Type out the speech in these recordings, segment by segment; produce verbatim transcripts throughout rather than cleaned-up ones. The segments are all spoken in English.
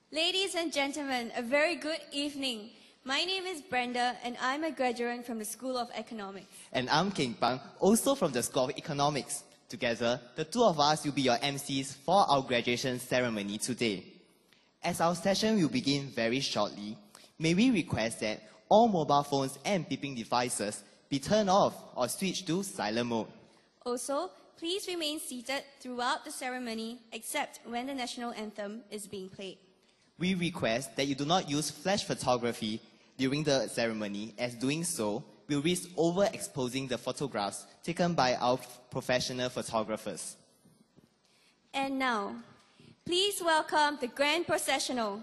Ladies and gentlemen, a very good evening. My name is Brenda and I'm a graduate from the School of Economics. And I'm Keng Pang, also from the School of Economics. Together, the two of us will be your M Cs for our graduation ceremony today. As our session will begin very shortly, may we request that all mobile phones and beeping devices be turned off or switched to silent mode. Also, please remain seated throughout the ceremony except when the national anthem is being played. We request that you do not use flash photography during the ceremony, as doing so will risk overexposing the photographs taken by our professional photographers. And now, please welcome the Grand Processional.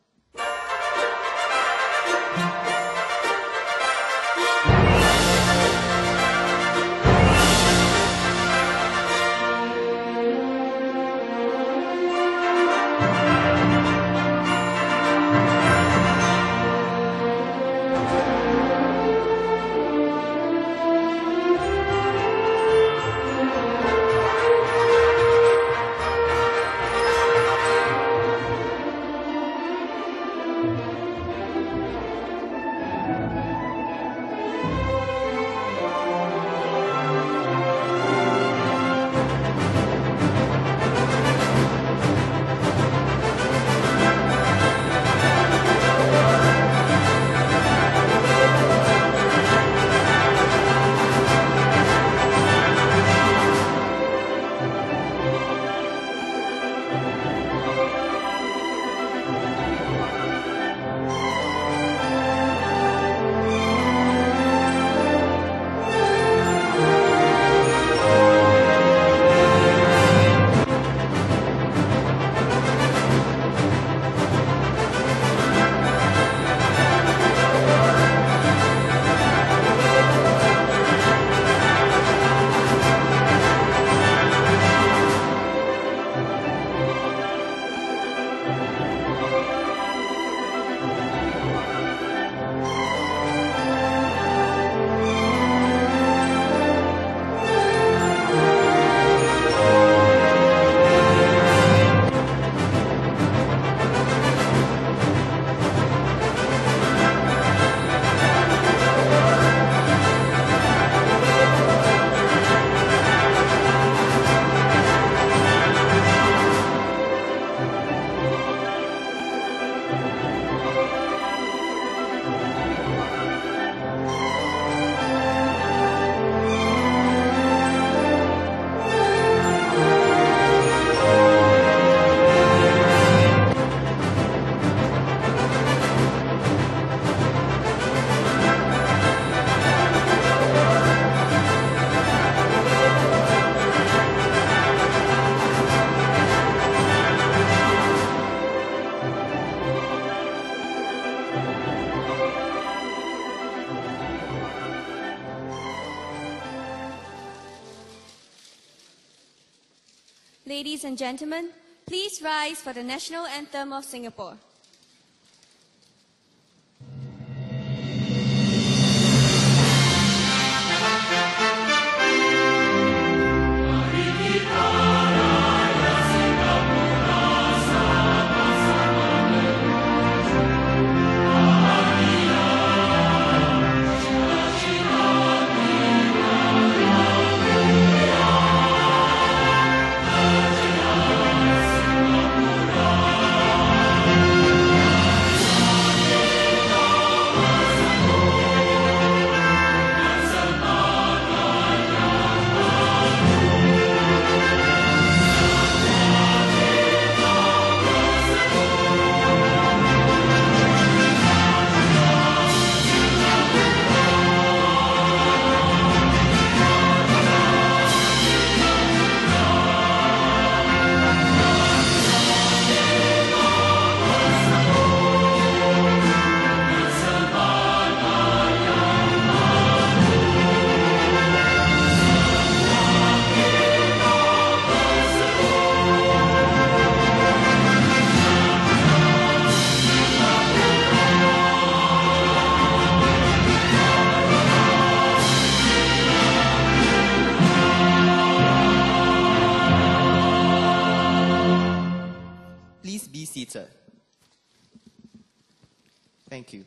Ladies and gentlemen, please rise for the national anthem of Singapore. Please be seated. Thank you.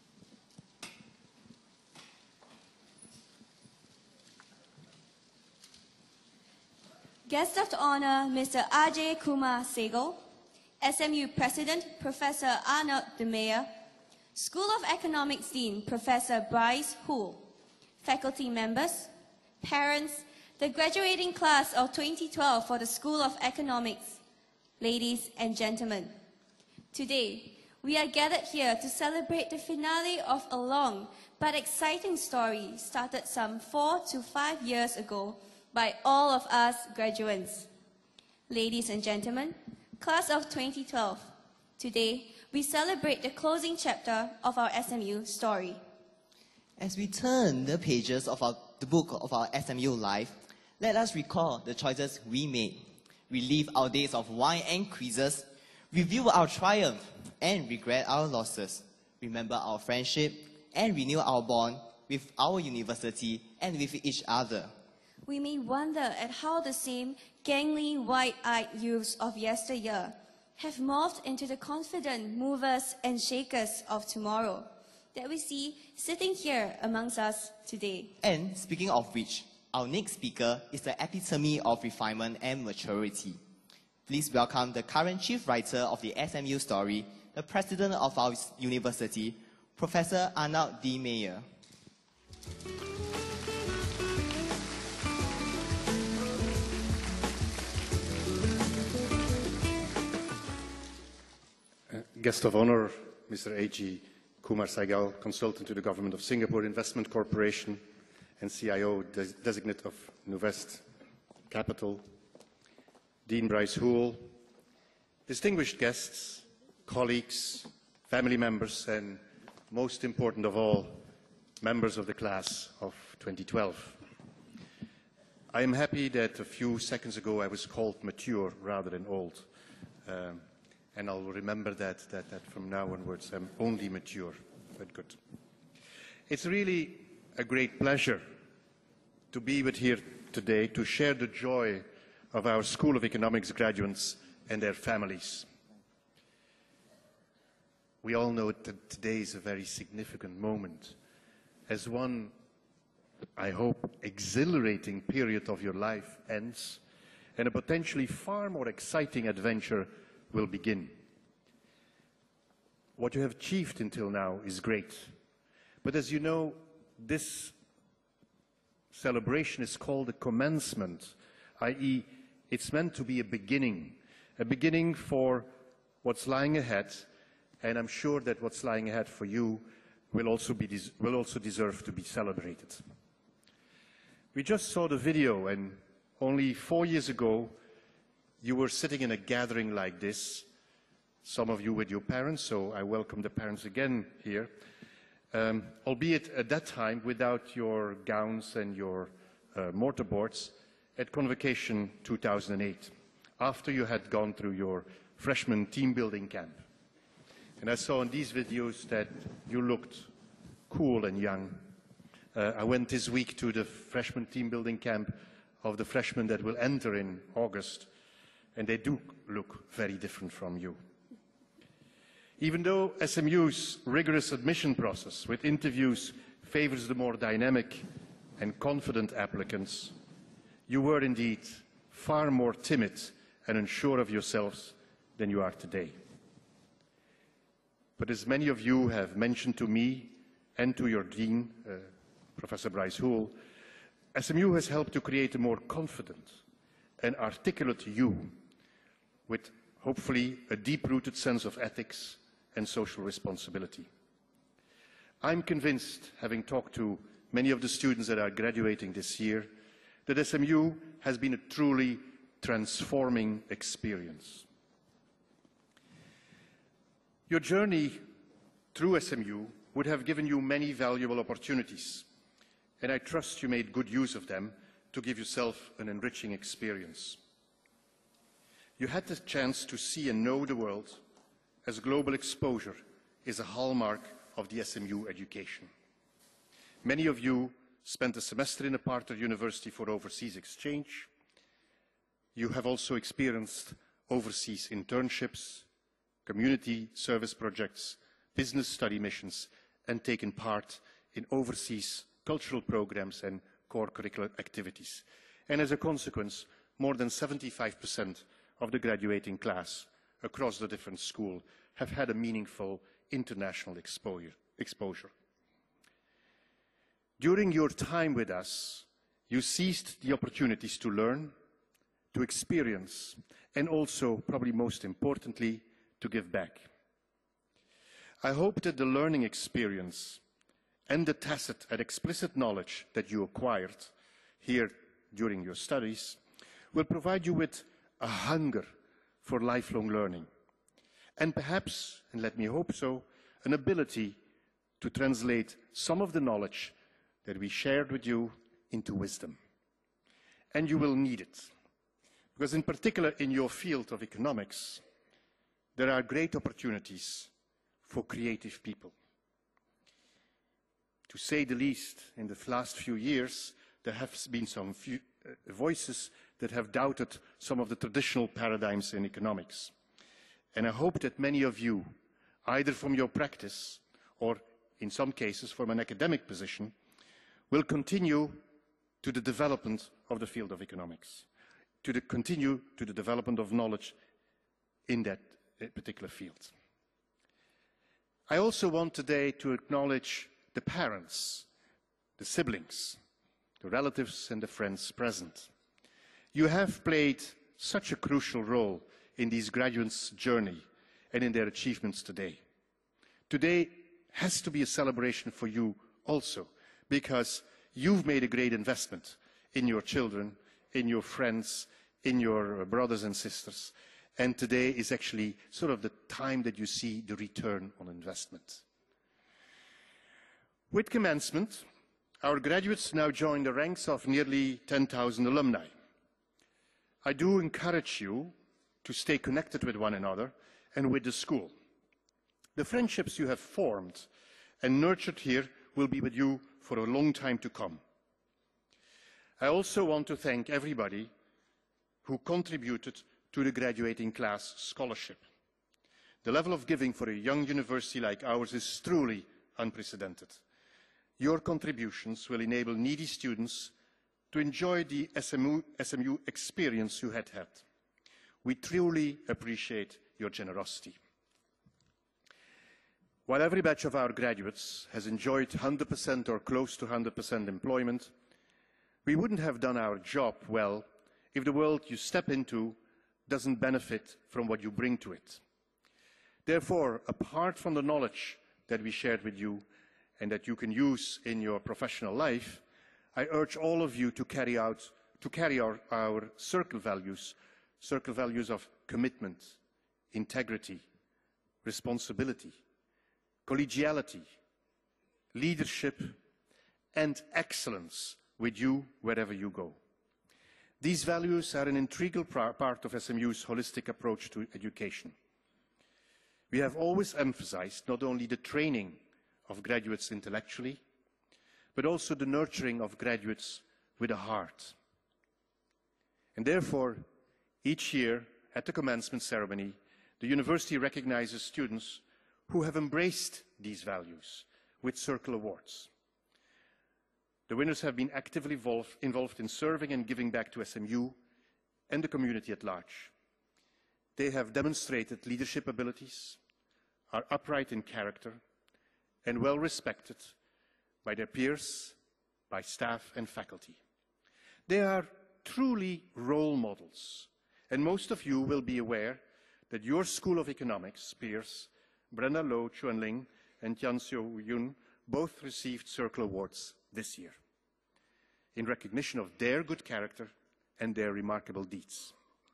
Guest of honor, Mister Ajay Kumar Sehgal, S M U President, Professor Arnold de Meyer, School of Economics Dean, Professor Bryce Houle, faculty members, parents, the graduating class of twenty twelve for the School of Economics, ladies and gentlemen. Today, we are gathered here to celebrate the finale of a long but exciting story started some four to five years ago by all of us graduates. Ladies and gentlemen, class of twenty twelve, today we celebrate the closing chapter of our S M U story. As we turn the pages of our, the book of our S M U life, let us recall the choices we made, relive our days of wine and quizzes, review our triumph and regret our losses, remember our friendship and renew our bond with our university and with each other. We may wonder at how the same gangly, wide-eyed youths of yesteryear have morphed into the confident movers and shakers of tomorrow that we see sitting here amongst us today. And speaking of which, our next speaker is the epitome of refinement and maturity. Please welcome the current chief writer of the S M U story, the president of our university, Professor Arnold de Meyer. Uh, guest of honor, Mister A G Kumar Sehgal, consultant to the Government of Singapore Investment Corporation and C I O des designate of Nuvest Capital, Dean Bryce Houle, distinguished guests, colleagues, family members, and most important of all, members of the class of twenty twelve. I am happy that a few seconds ago I was called mature rather than old. Um, and I'll remember that, that, that from now onwards I'm only mature, but good. It's really a great pleasure to be with here today to share the joy of our School of Economics graduates and their families. We all know that today is a very significant moment, as one, I hope, exhilarating period of your life ends, and a potentially far more exciting adventure will begin. What you have achieved until now is great, but as you know, this celebration is called a commencement, that is, it's meant to be a beginning, a beginning for what's lying ahead, and I'm sure that what's lying ahead for you will also, be will also deserve to be celebrated. We just saw the video, and only four years ago, you were sitting in a gathering like this, some of you with your parents, so I welcome the parents again here, um, albeit at that time without your gowns and your uh, mortarboards, at Convocation two thousand eight, after you had gone through your freshman team building camp. And I saw in these videos that you looked cool and young. Uh, I went this week to the freshman team building camp of the freshmen that will enter in August, and they do look very different from you. Even though S M U's rigorous admission process with interviews favors the more dynamic and confident applicants, you were indeed far more timid and unsure of yourselves than you are today. But as many of you have mentioned to me and to your dean, uh, Professor Bryce Houle, S M U has helped to create a more confident and articulate you with hopefully a deep-rooted sense of ethics and social responsibility. I'm convinced, having talked to many of the students that are graduating this year, that S M U has been a truly transforming experience. Your journey through S M U would have given you many valuable opportunities, and I trust you made good use of them to give yourself an enriching experience. You had the chance to see and know the world, as global exposure is a hallmark of the S M U education. Many of you spent a semester in a partner university for overseas exchange. You have also experienced overseas internships, community service projects, business study missions, and taken part in overseas cultural programs and core curricular activities. And as a consequence, more than seventy-five percent of the graduating class across the different schools have had a meaningful international exposure. exposure. During your time with us, you seized the opportunities to learn, to experience, and also, probably most importantly, to give back. I hope that the learning experience and the tacit and explicit knowledge that you acquired here during your studies will provide you with a hunger for lifelong learning, and perhaps, and let me hope so, an ability to translate some of the knowledge that we shared with you into wisdom. And you will need it, because in particular in your field of economics, there are great opportunities for creative people. To say the least, in the last few years, there have been some few, uh, voices that have doubted some of the traditional paradigms in economics. And I hope that many of you, either from your practice or in some cases from an academic position, will continue to the development of the field of economics, to the, continue to the development of knowledge in that particular field. I also want today to acknowledge the parents, the siblings, the relatives and the friends present. You have played such a crucial role in these graduates' journey and in their achievements today. Today has to be a celebration for you also, because you've made a great investment in your children, in your friends, in your brothers and sisters. And today is actually sort of the time that you see the return on investment. With commencement, our graduates now join the ranks of nearly ten thousand alumni. I do encourage you to stay connected with one another and with the school. The friendships you have formed and nurtured here will be with you for a long time to come. I also want to thank everybody who contributed to the graduating class scholarship. The level of giving for a young university like ours is truly unprecedented. Your contributions will enable needy students to enjoy the S M U, S M U experience you had had. We truly appreciate your generosity. While every batch of our graduates has enjoyed one hundred percent or close to one hundred percent employment, we wouldn't have done our job well if the world you step into doesn't benefit from what you bring to it. Therefore, apart from the knowledge that we shared with you and that you can use in your professional life, I urge all of you to carry out, to carry our, our circle values, circle values of commitment, integrity, responsibility, collegiality, leadership, and excellence with you wherever you go. These values are an integral part of S M U's holistic approach to education. We have always emphasized not only the training of graduates intellectually, but also the nurturing of graduates with a heart. And therefore, each year at the commencement ceremony, the university recognizes students who have embraced these values with Circle Awards. The winners have been actively involved, involved in serving and giving back to S M U and the community at large. They have demonstrated leadership abilities, are upright in character, and well respected by their peers, by staff and faculty. They are truly role models, and most of you will be aware that your School of Economics peers, Brenda Lo, Chuan Ling, and Tian Xiu Yun, both received Circle Awards this year in recognition of their good character and their remarkable deeds.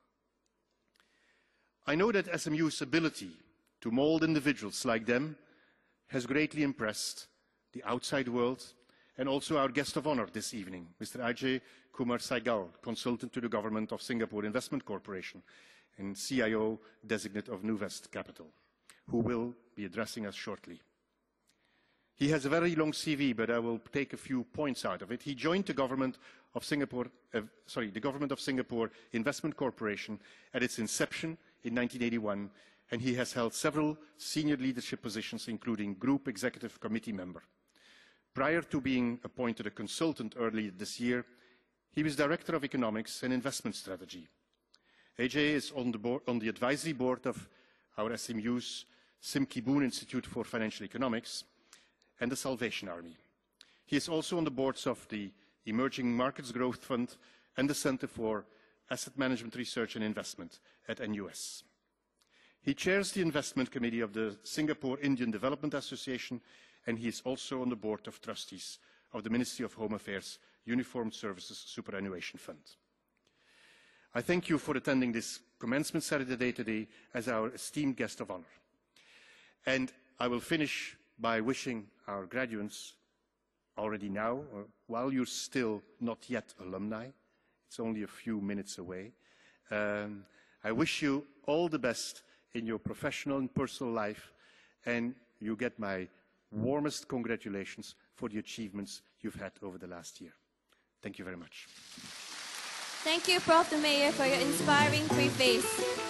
I know that S M U's ability to mold individuals like them has greatly impressed the outside world and also our guest of honor this evening, Mister Ajay Kumar Saigal, consultant to the government of Singapore Investment Corporation and C I O designate of Nuvest Capital, who will be addressing us shortly. He has a very long C V, but I will take a few points out of it. He joined the government of Singapore, uh, sorry, the government of Singapore Investment Corporation at its inception in nineteen eighty-one, and he has held several senior leadership positions, including Group Executive Committee member. Prior to being appointed a consultant earlier this year, he was Director of Economics and Investment Strategy. A J is on the, board, on the advisory board of our S M U's Sim Ki-boon Institute for Financial Economics and the Salvation Army. He is also on the boards of the Emerging Markets Growth Fund and the Center for Asset Management Research and Investment at N U S. He chairs the Investment Committee of the Singapore Indian Development Association, and he is also on the Board of Trustees of the Ministry of Home Affairs Uniformed Services Superannuation Fund. I thank you for attending this commencement Saturday today as our esteemed guest of honor. And I will finish by wishing our graduates already now, or while you're still not yet alumni, it's only a few minutes away, um, I wish you all the best in your professional and personal life, and you get my warmest congratulations for the achievements you've had over the last year. Thank you very much. Thank you, Professor Mayor, for your inspiring preface.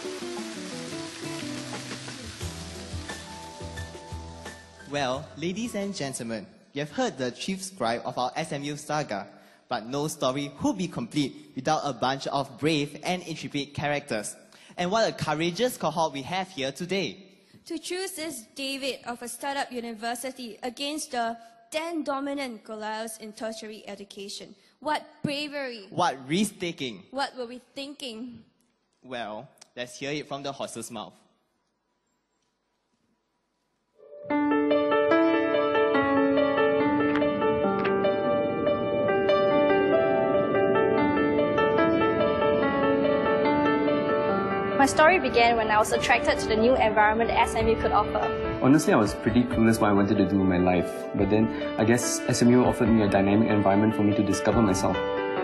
Well, ladies and gentlemen, you have heard the chief scribe of our S M U saga, but no story would be complete without a bunch of brave and intrepid characters. And what a courageous cohort we have here today. To choose this David of a startup university against the then dominant Goliaths in tertiary education. What bravery! What risk-taking! What were we thinking? Well, let's hear it from the horse's mouth. My story began when I was attracted to the new environment that S M U could offer. Honestly, I was pretty clueless what I wanted to do in my life, but then I guess S M U offered me a dynamic environment for me to discover myself.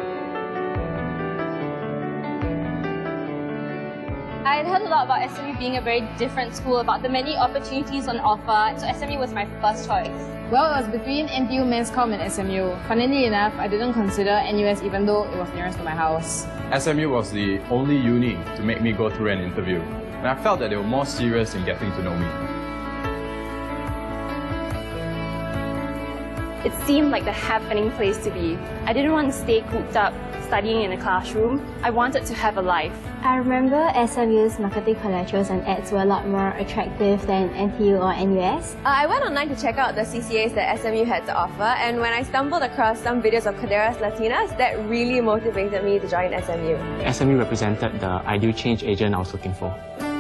I had heard a lot about S M U being a very different school, about the many opportunities on offer, so S M U was my first choice. Well, it was between N T U Men's Com and S M U. Funnily enough, I didn't consider N U S even though it was nearest to my house. S M U was the only uni to make me go through an interview, and I felt that they were more serious in getting to know me. It seemed like the happening place to be. I didn't want to stay cooped up, studying in a classroom. I wanted to have a life. I remember S M U's marketing collaterals and ads were a lot more attractive than N T U or N U S. Uh, I went online to check out the C C As that S M U had to offer, and when I stumbled across some videos of Caderas Latinas, that really motivated me to join S M U. S M U represented the ideal change agent I was looking for.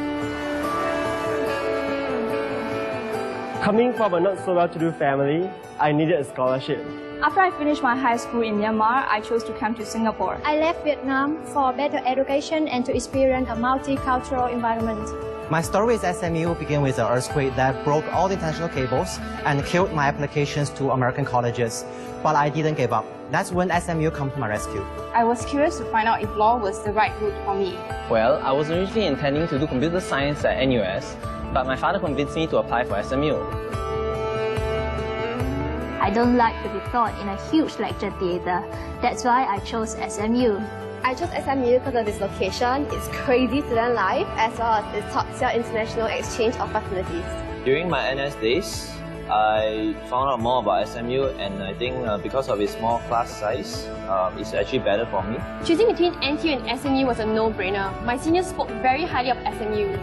Coming from a not-so-well-to-do family, I needed a scholarship. After I finished my high school in Myanmar, I chose to come to Singapore. I left Vietnam for better education and to experience a multicultural environment. My story with S M U began with an earthquake that broke all the international cables and killed my applications to American colleges. But I didn't give up. That's when S M U came to my rescue. I was curious to find out if law was the right route for me. Well, I was originally intending to do computer science at N U S, but my father convinced me to apply for S M U. I don't like to be taught in a huge lecture theatre. That's why I chose S M U. I chose S M U because of its location, its crazy student life, as well as its top-tier international exchange of facilities. During my N S days, I found out more about S M U, and I think uh, because of its small class size, uh, it's actually better for me. Choosing between N T U and S M U was a no-brainer. My seniors spoke very highly of S M U.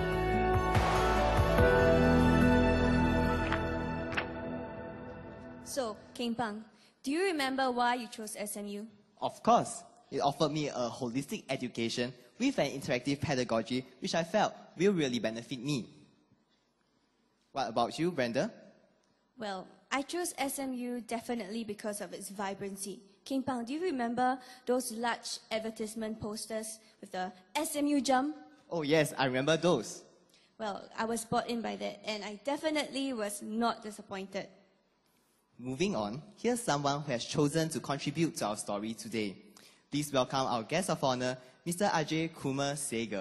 So, Keng Pang, do you remember why you chose S M U? Of course, it offered me a holistic education with an interactive pedagogy which I felt will really benefit me. What about you, Brenda? Well, I chose S M U definitely because of its vibrancy. Keng Pang, do you remember those large advertisement posters with the S M U jump? Oh yes, I remember those. Well, I was bought in by that, and I definitely was not disappointed. Moving on, here's someone who has chosen to contribute to our story today. Please welcome our guest of honor, Mister Ajay Kumar Segar.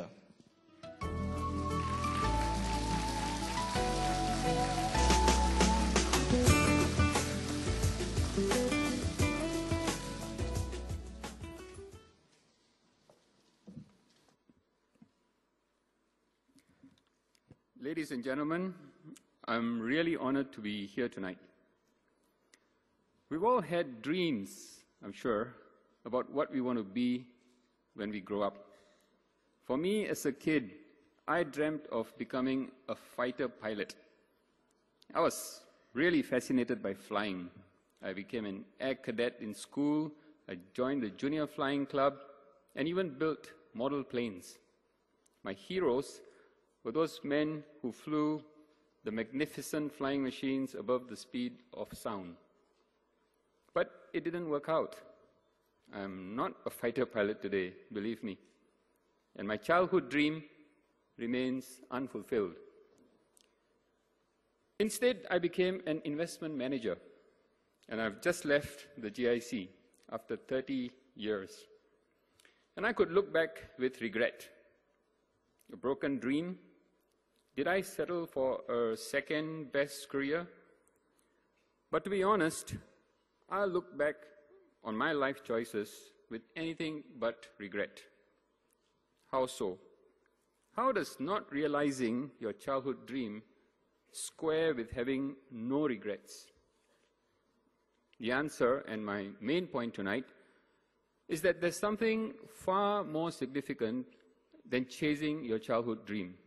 ladies and gentlemen, I'm really honored to be here tonight. We've all had dreams, I'm sure, about what we want to be when we grow up. For me, as a kid, I dreamt of becoming a fighter pilot. I was really fascinated by flying. I became an air cadet in school, I joined the junior flying club, and even built model planes. My heroes were those men who flew the magnificent flying machines above the speed of sound. But it didn't work out. I'm not a fighter pilot today, believe me. And my childhood dream remains unfulfilled. Instead, I became an investment manager, and I've just left the G I C after thirty years. And I could look back with regret. A broken dream? Did I settle for a second best career? But to be honest, I look back on my life choices with anything but regret. How so? How does not realizing your childhood dream square with having no regrets? The answer, and my main point tonight, is that there's something far more significant than chasing your childhood dream.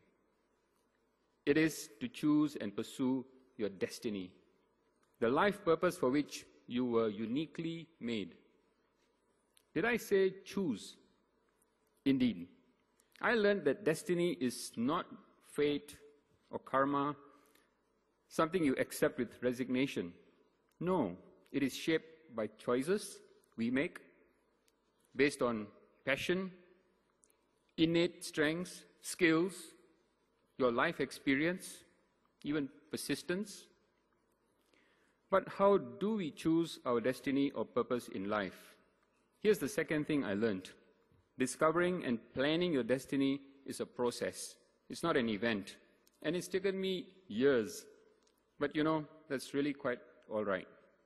It is to choose and pursue your destiny, the life purpose for which you were uniquely made. Did I say choose? Indeed. I learned that destiny is not fate or karma, something you accept with resignation. No, it is shaped by choices we make based on passion, innate strengths, skills, your life experience, even persistence. But how do we choose our destiny or purpose in life? Here's the second thing I learned. Discovering and planning your destiny is a process. It's not an event. And it's taken me years. But you know, that's really quite all right.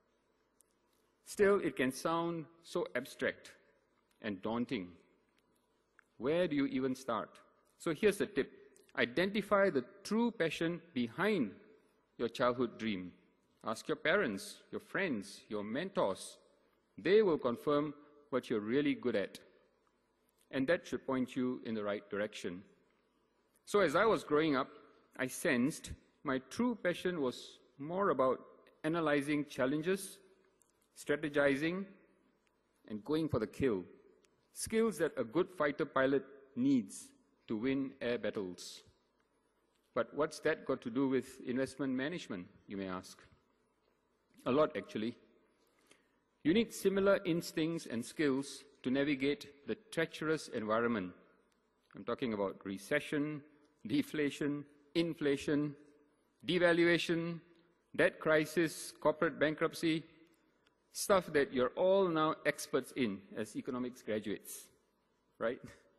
Still, it can sound so abstract and daunting. Where do you even start? So here's the tip. Identify the true passion behind your childhood dream. Ask your parents, your friends, your mentors. They will confirm what you're really good at. And that should point you in the right direction. So as I was growing up, I sensed my true passion was more about analyzing challenges, strategizing, and going for the kill. Skills that a good fighter pilot needs to win air battles. But what's that got to do with investment management, you may ask? A lot, actually. You need similar instincts and skills to navigate the treacherous environment. I'm talking about recession, deflation, inflation, devaluation, debt crisis, corporate bankruptcy, stuff that you're all now experts in as economics graduates, right?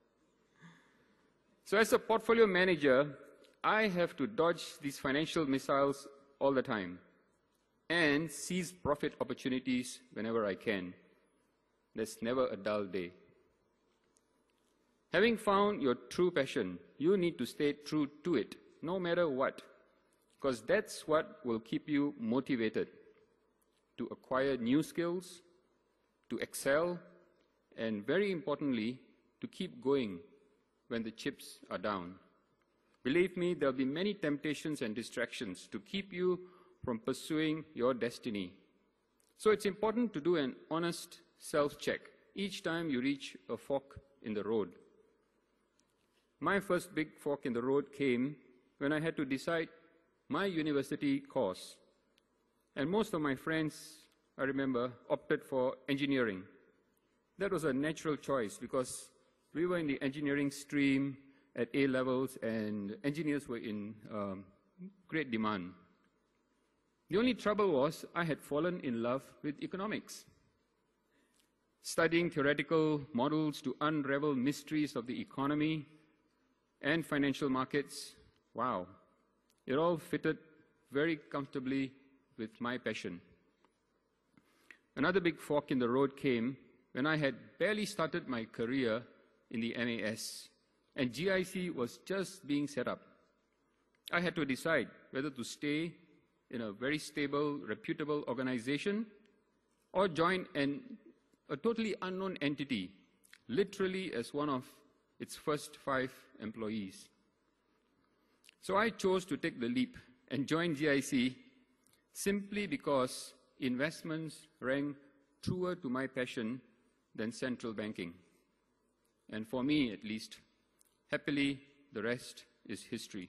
So as a portfolio manager, I have to dodge these financial missiles all the time and seize profit opportunities whenever I can. There's never a dull day. Having found your true passion, you need to stay true to it, no matter what, because that's what will keep you motivated to acquire new skills, to excel, and very importantly, to keep going when the chips are down. Believe me, there'll be many temptations and distractions to keep you from pursuing your destiny. So it's important to do an honest self-check each time you reach a fork in the road. My first big fork in the road came when I had to decide my university course. And most of my friends, I remember, opted for engineering. That was a natural choice because we were in the engineering stream at A levels and engineers were in um, great demand. The only trouble was I had fallen in love with economics. Studying theoretical models to unravel mysteries of the economy and financial markets, wow, it all fitted very comfortably with my passion. Another big fork in the road came when I had barely started my career in the M A S, and G I C was just being set up. I had to decide whether to stay in a very stable, reputable organization or join an, a totally unknown entity, literally as one of its first five employees. So I chose to take the leap and join G I C simply because investments rang truer to my passion than central banking. And for me, at least, happily, the rest is history.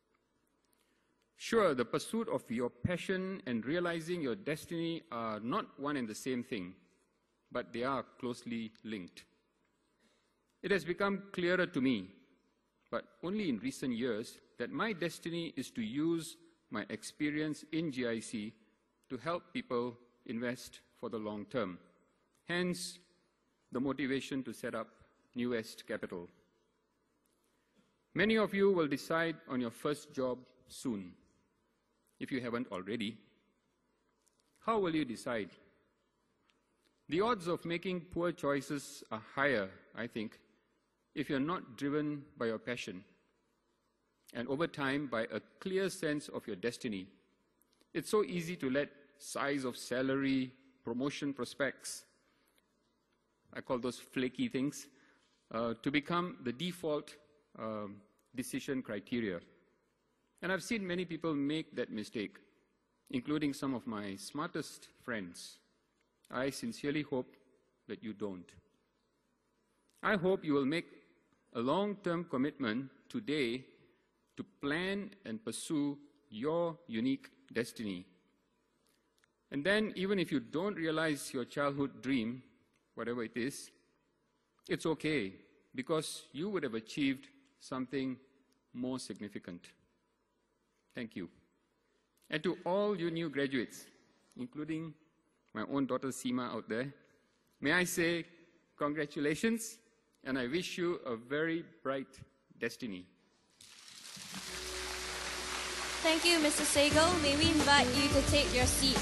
Sure, the pursuit of your passion and realizing your destiny are not one and the same thing, but they are closely linked. It has become clearer to me, but only in recent years, that my destiny is to use my experience in G I C to help people invest for the long term. Hence, the motivation to set up New West Capital. Many of you will decide on your first job soon, if you haven't already. How will you decide? The odds of making poor choices are higher, I think, if you're not driven by your passion, and over time by a clear sense of your destiny. It's so easy to let size of salary, promotion prospects, I call those flaky things, uh, to become the default um, decision criteria. And I've seen many people make that mistake, including some of my smartest friends. I sincerely hope that you don't. I hope you will make a long-term commitment today to plan and pursue your unique destiny. And then, even if you don't realize your childhood dream, whatever it is, it's okay, because you would have achieved something more significant. Thank you. And to all you new graduates, including my own daughter Seema out there, may I say congratulations, and I wish you a very bright destiny. Thank you, Mister Sehgal. May we invite you to take your seat.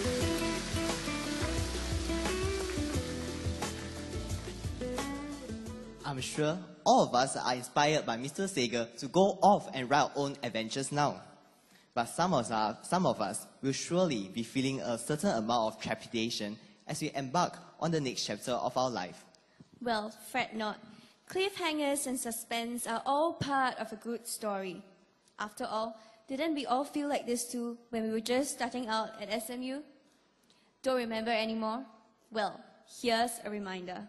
I'm sure all of us are inspired by Mister Sehgal to go off and write our own adventures now. But some of us, some of us will surely be feeling a certain amount of trepidation as we embark on the next chapter of our life. Well, fret not. Cliffhangers and suspense are all part of a good story. After all, didn't we all feel like this too when we were just starting out at S M U? Don't remember anymore? Well, here's a reminder.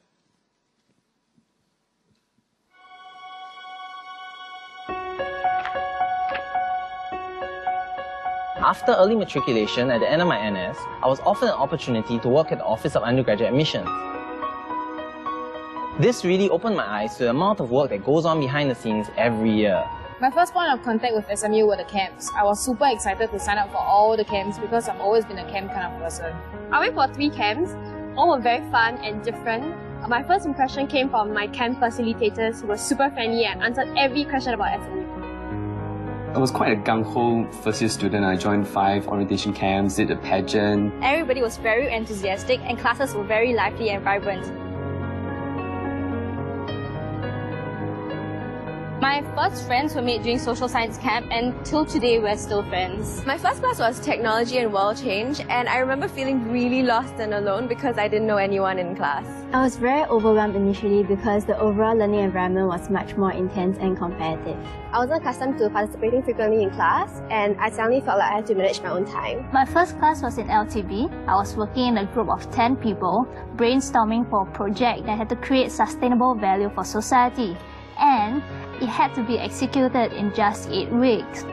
After early matriculation at the end of my N S, I was offered an opportunity to work at the Office of Undergraduate Admissions. This really opened my eyes to the amount of work that goes on behind the scenes every year. My first point of contact with S M U were the camps. I was super excited to sign up for all the camps because I've always been a camp kind of person. I went for three camps. All were very fun and different. My first impression came from my camp facilitators who were super friendly and answered every question about S M U. I was quite a gung-ho first-year student. I joined five orientation camps, did a pageant. Everybody was very enthusiastic and classes were very lively and vibrant. My first friends were made during social science camp, and till today we're still friends. My first class was technology and world change, and I remember feeling really lost and alone because I didn't know anyone in class. I was very overwhelmed initially because the overall learning environment was much more intense and competitive. I wasn't accustomed to participating frequently in class, and I suddenly felt like I had to manage my own time. My first class was in L T B. I was working in a group of ten people, brainstorming for a project that had to create sustainable value for society. And it had to be executed in just eight weeks.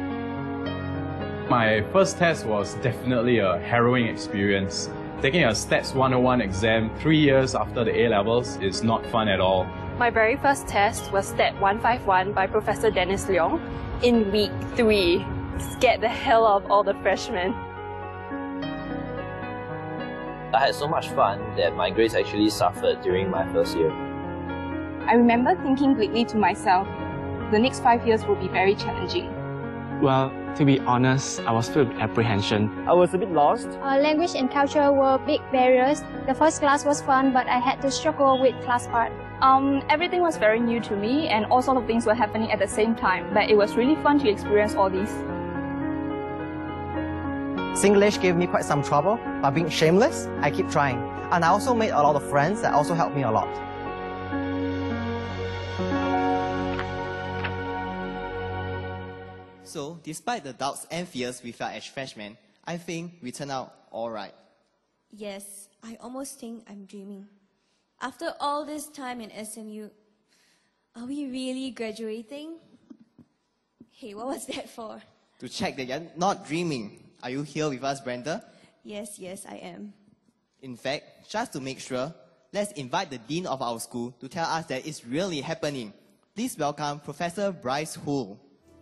My first test was definitely a harrowing experience. Taking a Stats one oh one exam three years after the A-levels is not fun at all. My very first test was Stat one fifty-one by Professor Dennis Leong in week three. Scared the hell out of all the freshmen. I had so much fun that my grades actually suffered during my first year. I remember thinking bleakly to myself, the next five years will be very challenging. Well, to be honest, I was filled with apprehension. I was a bit lost. Uh, language and culture were big barriers. The first class was fun, but I had to struggle with class part. Um, everything was very new to me and all sorts of things were happening at the same time, but it was really fun to experience all these. Singlish gave me quite some trouble, but being shameless, I keep trying. And I also made a lot of friends that also helped me a lot. So, despite the doubts and fears we felt as freshmen, I think we turned out all right. Yes, I almost think I'm dreaming. After all this time in S M U, are we really graduating? Hey, what was that for? To check that you're not dreaming. Are you here with us, Brenda? Yes, yes, I am. In fact, just to make sure, let's invite the Dean of our school to tell us that it's really happening. Please welcome Professor Bryce Hull.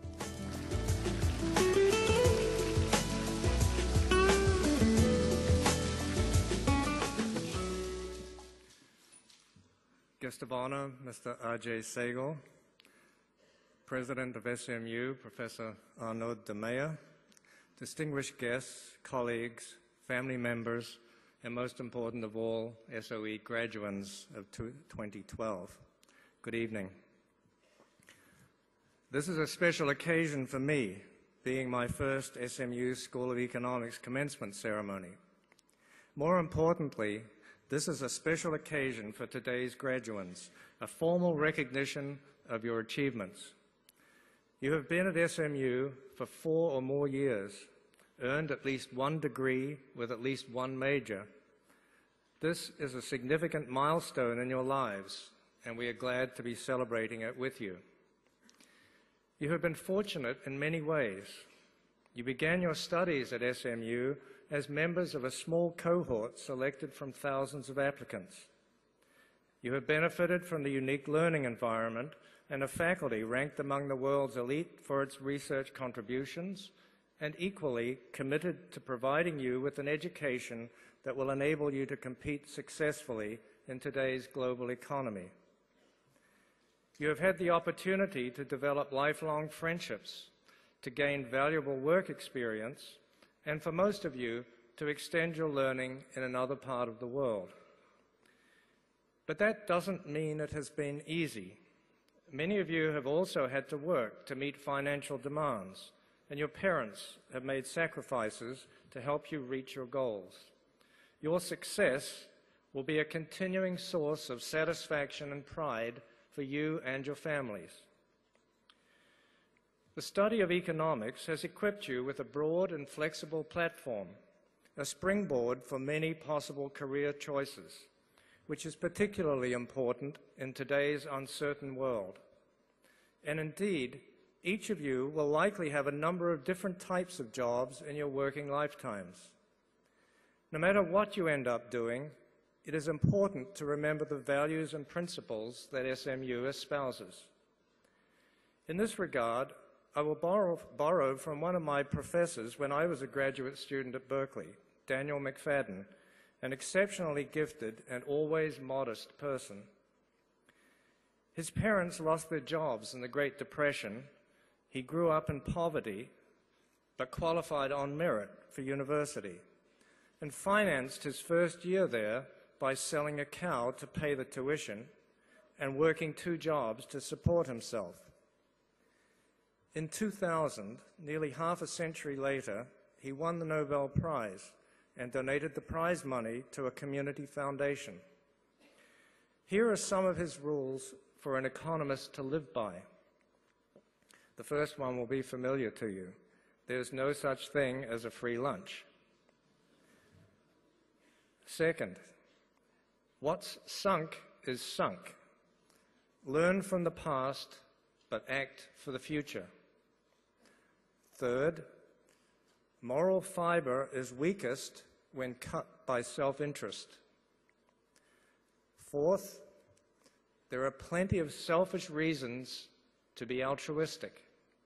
Guest of honor, Mister R J Segal, President of S M U, Professor Arnaud de Meyer, distinguished guests, colleagues, family members, and most important of all, S O E graduates of twenty twelve. Good evening. This is a special occasion for me, being my first S M U School of Economics commencement ceremony. More importantly, this is a special occasion for today's graduates, a formal recognition of your achievements. You have been at S M U for four or more years, earned at least one degree with at least one major. This is a significant milestone in your lives, and we are glad to be celebrating it with you. You have been fortunate in many ways. You began your studies at S M U as members of a small cohort selected from thousands of applicants. You have benefited from the unique learning environment and a faculty ranked among the world's elite for its research contributions, and equally committed to providing you with an education that will enable you to compete successfully in today's global economy. You have had the opportunity to develop lifelong friendships, to gain valuable work experience, and for most of you, to extend your learning in another part of the world. But that doesn't mean it has been easy. Many of you have also had to work to meet financial demands, and your parents have made sacrifices to help you reach your goals. Your success will be a continuing source of satisfaction and pride for you and your families. The study of economics has equipped you with a broad and flexible platform, a springboard for many possible career choices, which is particularly important in today's uncertain world. And indeed, each of you will likely have a number of different types of jobs in your working lifetimes. No matter what you end up doing, it is important to remember the values and principles that S M U espouses. In this regard, I will borrow, borrow from one of my professors when I was a graduate student at Berkeley, Daniel McFadden, an exceptionally gifted and always modest person. His parents lost their jobs in the Great Depression. He grew up in poverty, but qualified on merit for university, and financed his first year there by selling a cow to pay the tuition and working two jobs to support himself. In two thousand, nearly half a century later, he won the Nobel Prize and donated the prize money to a community foundation. Here are some of his rules for an economist to live by. The first one will be familiar to you. There's no such thing as a free lunch. Second, what's sunk is sunk. Learn from the past, but act for the future. Third, moral fiber is weakest when cut by self-interest. Fourth, there are plenty of selfish reasons to be altruistic.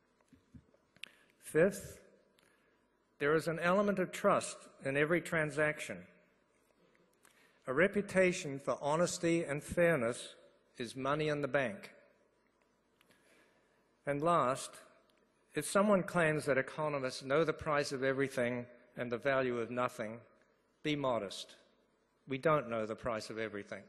Fifth, there is an element of trust in every transaction. A reputation for honesty and fairness is money in the bank. And last, If someone claims that economists know the price of everything and the value of nothing, be modest. We don't know the price of everything.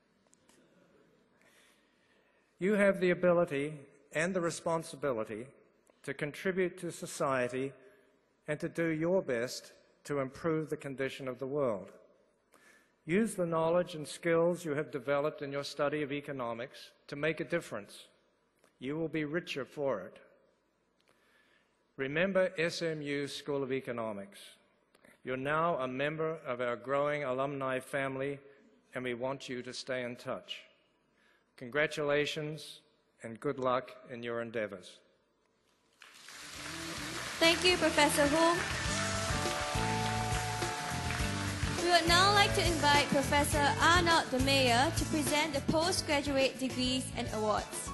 You have the ability and the responsibility to contribute to society and to do your best to improve the condition of the world. Use the knowledge and skills you have developed in your study of economics to make a difference. You will be richer for it. Remember S M U School of Economics. You're now a member of our growing alumni family, and we want you to stay in touch. Congratulations and good luck in your endeavors. Thank you, Professor Hu. We would now like to invite Professor Arnold de Meyer to present the postgraduate degrees and awards.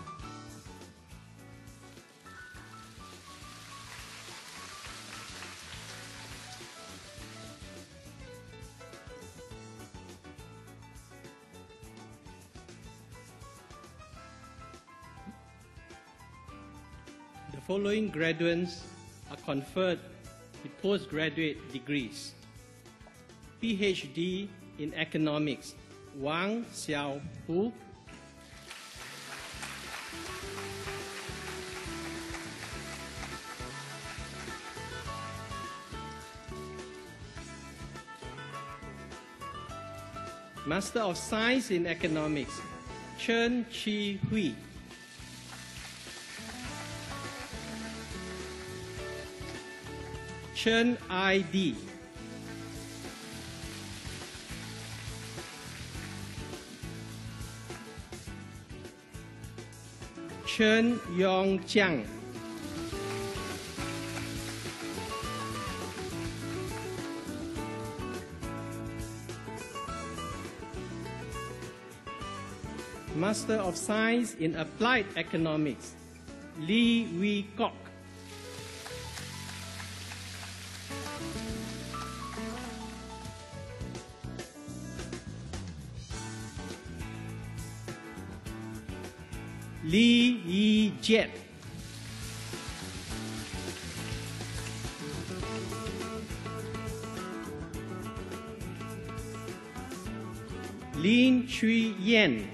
The following graduates are conferred with postgraduate degrees. P H D in Economics, Wang Xiaohu. Master of Science in Economics, Chen Chi Hui. Chen I D. Chen Yongjiang. Master of Science in Applied Economics, Li Wee Kok. Li Yi Jiet. Lin Chui Yen.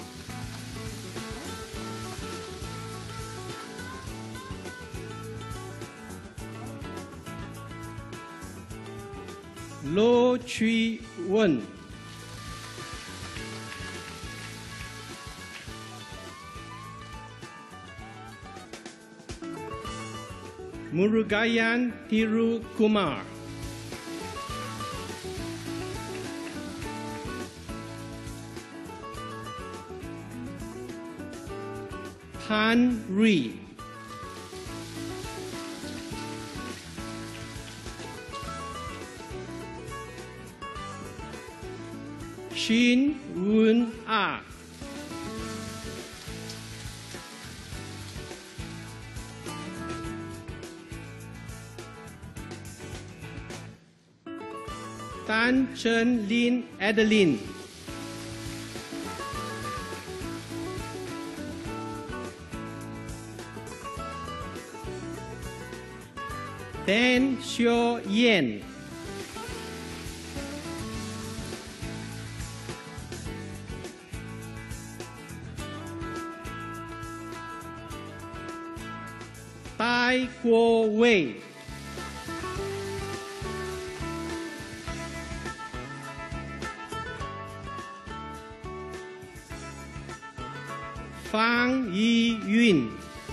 Lo Chui Wen. Murugayan Thiru Kumar. Han Rui. Shin Woon Ah. Tan Chen Lin Adeline. Tan Xiao Yen. Tai Kuo Wei. Fang Yi Yun.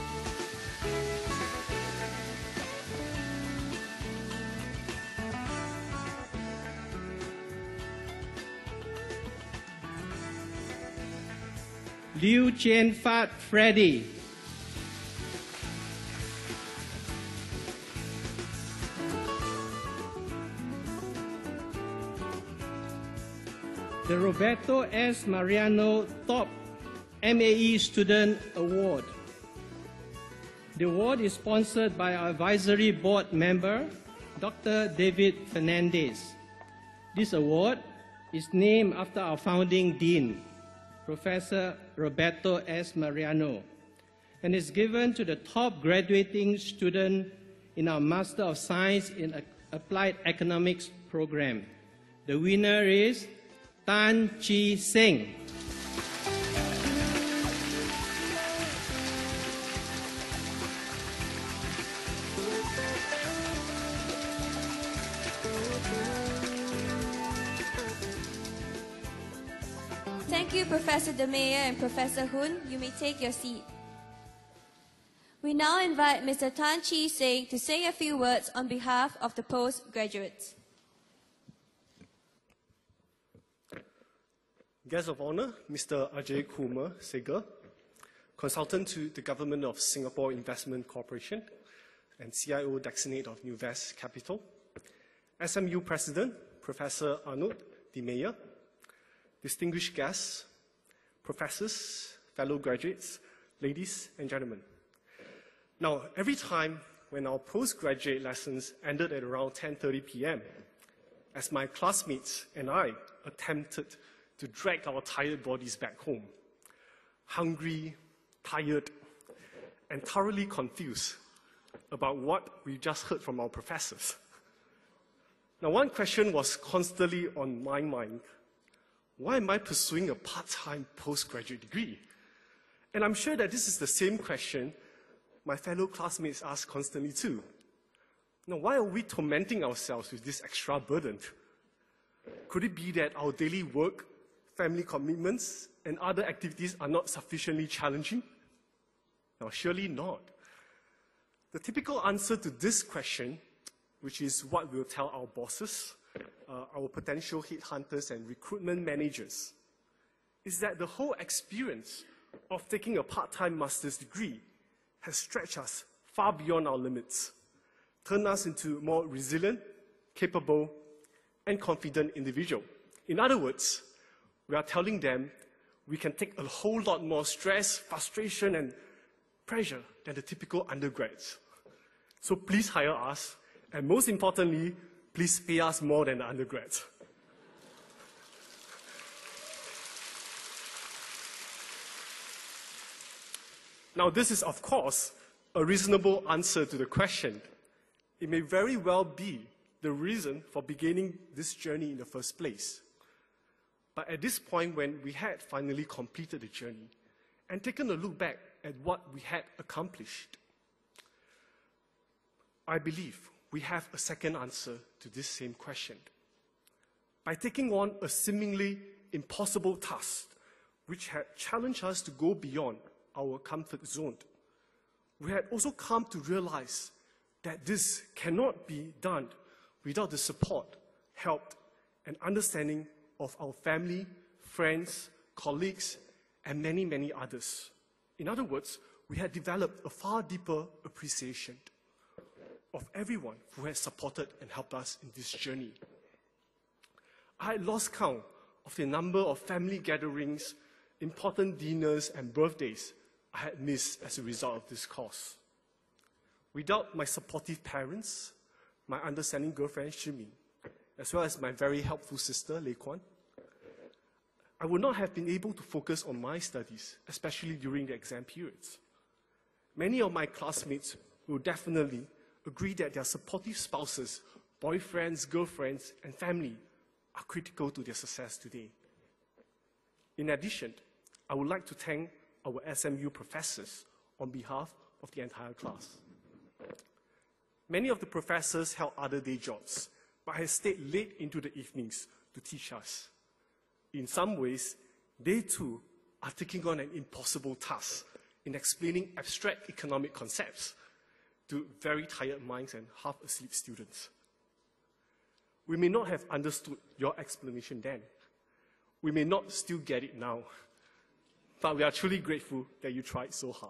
Liu Chen Fat Freddy. The Roberto S. Mariano Top M A E Student Award. The award is sponsored by our advisory board member, Doctor David Fernandez. This award is named after our founding dean, Professor Roberto S. Mariano, and is given to the top graduating student in our Master of Science in Applied Economics program. The winner is Tan Chi Seng. Thank you, Professor De Meyer and Professor Hun. You may take your seat. We now invite Mister Tan Chi Seng to say a few words on behalf of the postgraduates. Guest of Honor, Mister Ajay Kumar Segar, Consultant to the Government of Singapore Investment Corporation and C I O Designate of Nuvest Capital, S M U President, Professor Arnold De Meyer, distinguished guests, professors, fellow graduates, ladies and gentlemen. Now, every time when our postgraduate lessons ended at around ten thirty p m, as my classmates and I attempted to drag our tired bodies back home, hungry, tired, and thoroughly confused about what we just heard from our professors. Now, one question was constantly on my mind. Why am I pursuing a part-time postgraduate degree? And I'm sure that this is the same question my fellow classmates ask constantly too. Now, why are we tormenting ourselves with this extra burden? Could it be that our daily work, family commitments, and other activities are not sufficiently challenging? No, surely not. The typical answer to this question, which is what we'll tell our bosses, uh, our potential headhunters and recruitment managers, is that the whole experience of taking a part-time master's degree has stretched us far beyond our limits, turned us into more resilient, capable, and confident individual. In other words, we are telling them we can take a whole lot more stress, frustration, and pressure than the typical undergrads. So please hire us, and most importantly, please pay us more than the undergrads. Now, this is, of course, a reasonable answer to the question. It may very well be the reason for beginning this journey in the first place. But at this point, when we had finally completed the journey and taken a look back at what we had accomplished, I believe we have a second answer to this same question. By taking on a seemingly impossible task, which had challenged us to go beyond our comfort zone, we had also come to realize that this cannot be done without the support, help, and understanding of our family, friends, colleagues, and many, many others. In other words, we had developed a far deeper appreciation of everyone who has supported and helped us in this journey. I had lost count of the number of family gatherings, important dinners, and birthdays I had missed as a result of this course. Without my supportive parents, my understanding girlfriend, Shimin, as well as my very helpful sister, Lei Kwan, I would not have been able to focus on my studies, especially during the exam periods. Many of my classmates will definitely agree that their supportive spouses, boyfriends, girlfriends, and family are critical to their success today. In addition, I would like to thank our S M U professors on behalf of the entire class. Many of the professors held other day jobs, but had stayed late into the evenings to teach us. In some ways, they too are taking on an impossible task in explaining abstract economic concepts to very tired minds and half-asleep students. We may not have understood your explanation then. We may not still get it now, but we are truly grateful that you tried so hard.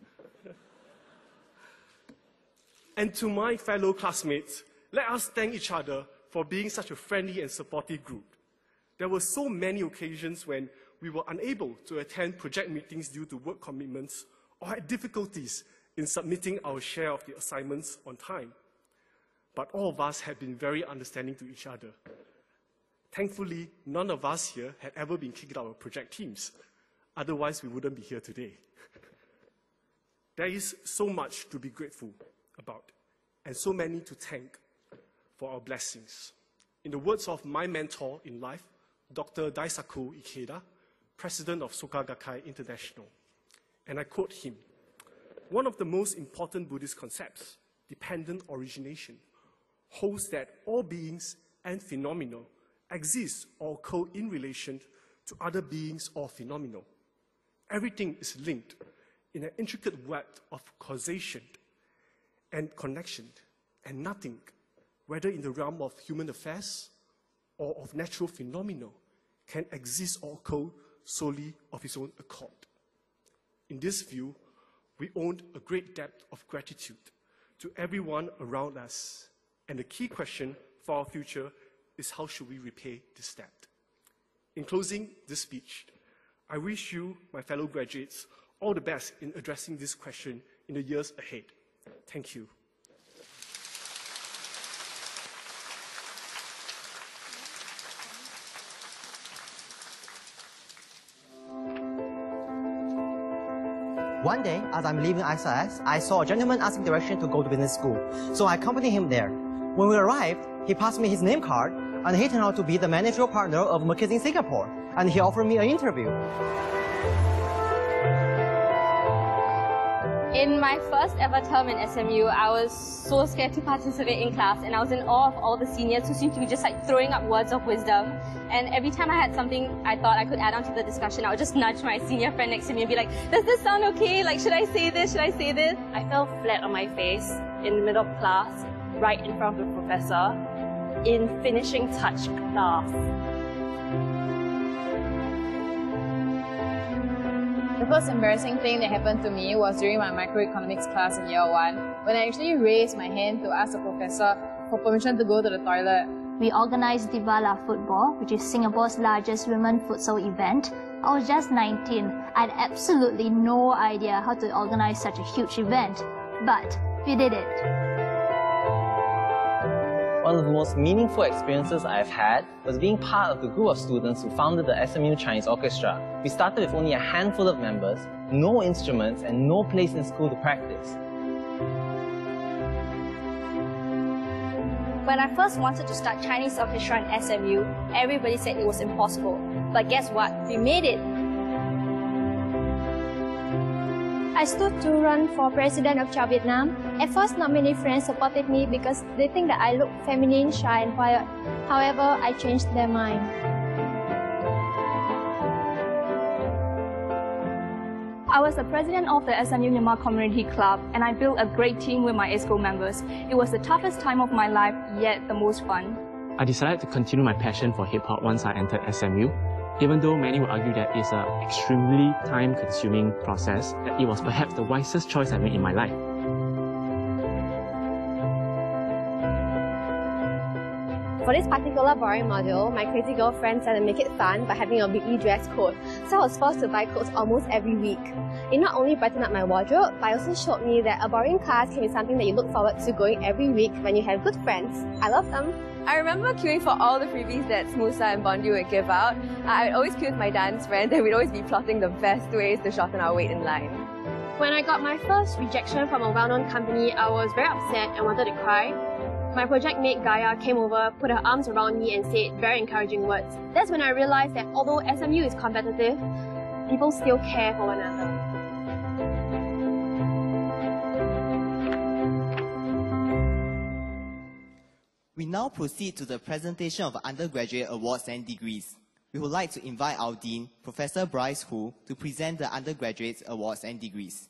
And to my fellow classmates, let us thank each other for being such a friendly and supportive group. There were so many occasions when we were unable to attend project meetings due to work commitments or had difficulties in submitting our share of the assignments on time. But all of us had been very understanding to each other. Thankfully, none of us here had ever been kicked out of project teams. Otherwise, we wouldn't be here today. There is so much to be grateful about, and so many to thank for our blessings. In the words of my mentor in life, Doctor Daisaku Ikeda, president of Soka Gakkai International, and I quote him, "One of the most important Buddhist concepts, dependent origination, holds that all beings and phenomena exist or occur in relation to other beings or phenomena. Everything is linked in an intricate web of causation and connection, and nothing, whether in the realm of human affairs or of natural phenomena, can exist or occur solely of its own accord." In this view, we own a great debt of gratitude to everyone around us, and the key question for our future is how should we repay this debt? In closing this speech, I wish you, my fellow graduates, all the best in addressing this question in the years ahead. Thank you. One day, as I'm leaving I S S, I saw a gentleman asking direction to go to business school, so I accompanied him there. When we arrived, he passed me his name card, and he turned out to be the managerial partner of McKinsey Singapore, and he offered me an interview. In my first ever term in S M U, I was so scared to participate in class, and I was in awe of all the seniors who seemed to be just like throwing up words of wisdom. And every time I had something I thought I could add on to the discussion, I would just nudge my senior friend next to me and be like, "Does this sound okay? Like, should I say this? Should I say this?" I fell flat on my face in the middle of class, right in front of the professor, in finishing touch class. The first embarrassing thing that happened to me was during my microeconomics class in year one, when I actually raised my hand to ask the professor for permission to go to the toilet. We organized Divala Football, which is Singapore's largest women futsal event. I was just nineteen. I had absolutely no idea how to organize such a huge event, but we did it. One of the most meaningful experiences I've had was being part of the group of students who founded the S M U Chinese Orchestra. We started with only a handful of members, no instruments, and no place in school to practice. When I first wanted to start Chinese orchestra in S M U, everybody said it was impossible. But guess what? We made it! I stood to run for president of Chao Vietnam. At first, not many friends supported me because they think that I look feminine, shy and quiet. However, I changed their mind. I was the president of the S M U Myanmar Community Club, and I built a great team with my E S C O members. It was the toughest time of my life, yet the most fun. I decided to continue my passion for hip-hop once I entered S M U. Even though many would argue that it's an extremely time-consuming process, that it was perhaps the wisest choice I made in my life. For this particular boring module, my crazy girlfriend said to make it fun by having a weekly dress code, so I was forced to buy clothes almost every week. It not only brightened up my wardrobe, but it also showed me that a boring class can be something that you look forward to going every week when you have good friends. I love them. I remember queuing for all the freebies that Smoosa and Bondi would give out. I'd always queue with my dance friends, and we'd always be plotting the best ways to shorten our wait in line. When I got my first rejection from a well-known company, I was very upset and wanted to cry. My project mate Gaia came over, put her arms around me and said very encouraging words. That's when I realized that although S M U is competitive, people still care for one another. We now proceed to the presentation of undergraduate awards and degrees. We would like to invite our Dean, Professor Bryce Hu, to present the undergraduate awards and degrees.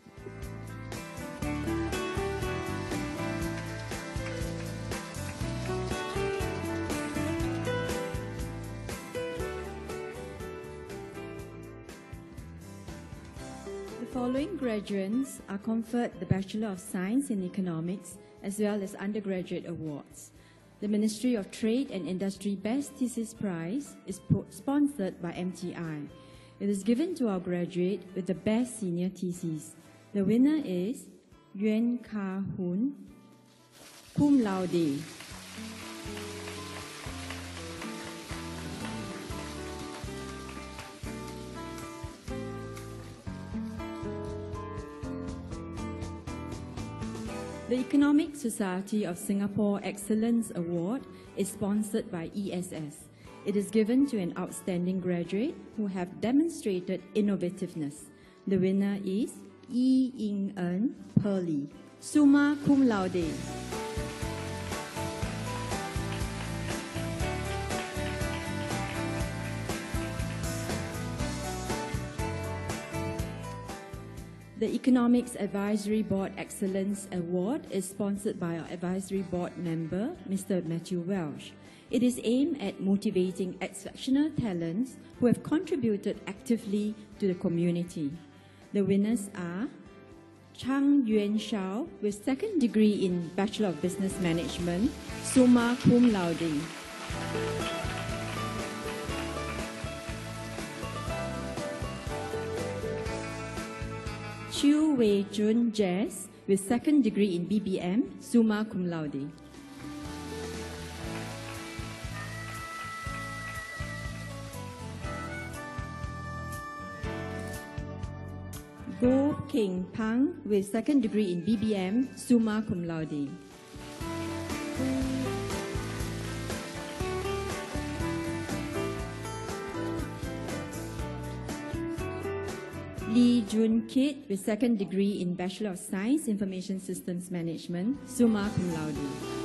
The following graduates are conferred the Bachelor of Science in Economics as well as undergraduate awards. The Ministry of Trade and Industry Best Thesis Prize is sponsored by M T I. It is given to our graduate with the best senior thesis. The winner is Yuan Ka Hun, cum laude. The Economic Society of Singapore Excellence Award is sponsored by E S S. It is given to an outstanding graduate who have demonstrated innovativeness. The winner is Yi Ying En Pearly, summa cum laude. The Economics Advisory Board Excellence Award is sponsored by our Advisory Board member, Mister Matthew Welsh. It is aimed at motivating exceptional talents who have contributed actively to the community. The winners are Chang Yuan Shao with second degree in Bachelor of Business Management, summa cum laude. Chiu Wei Jun Jess with second degree in B B M, summa cum laude. Goh King Pang with second degree in B B M, summa cum laude. Lee Jun Kit with second degree in Bachelor of Science Information Systems Management, summa cum laude.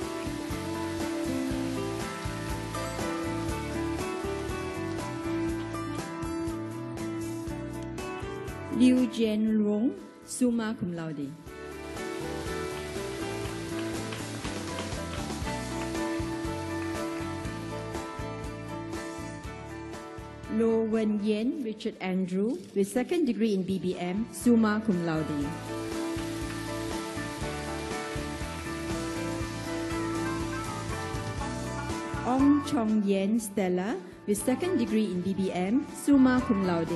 Liu Jian Rong, summa cum laude. Lo Wen Yen Richard Andrew with second degree in B B M, summa cum laude. Ong Chong Yen Stella with second degree in B B M, summa cum laude.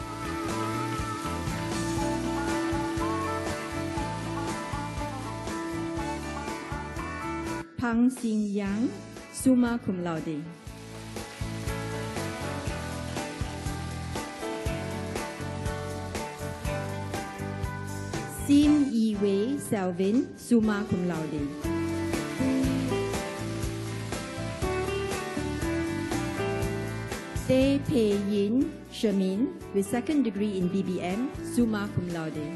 Pang Xin Yang, summa cum laude. Sim Yi Wei Selvin, summa cum laude. Teh Pei Yin Shemin with second degree in B B M, summa cum laude.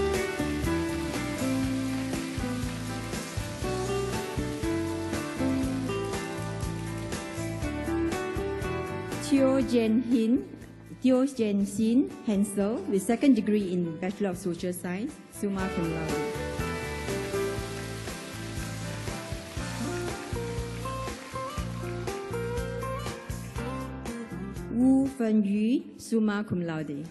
Teo Jen Hin, Teo Jen Xin Hensel with second degree in Bachelor of Social Science, summa cum laude. Wu Fen Yu, summa cum laude.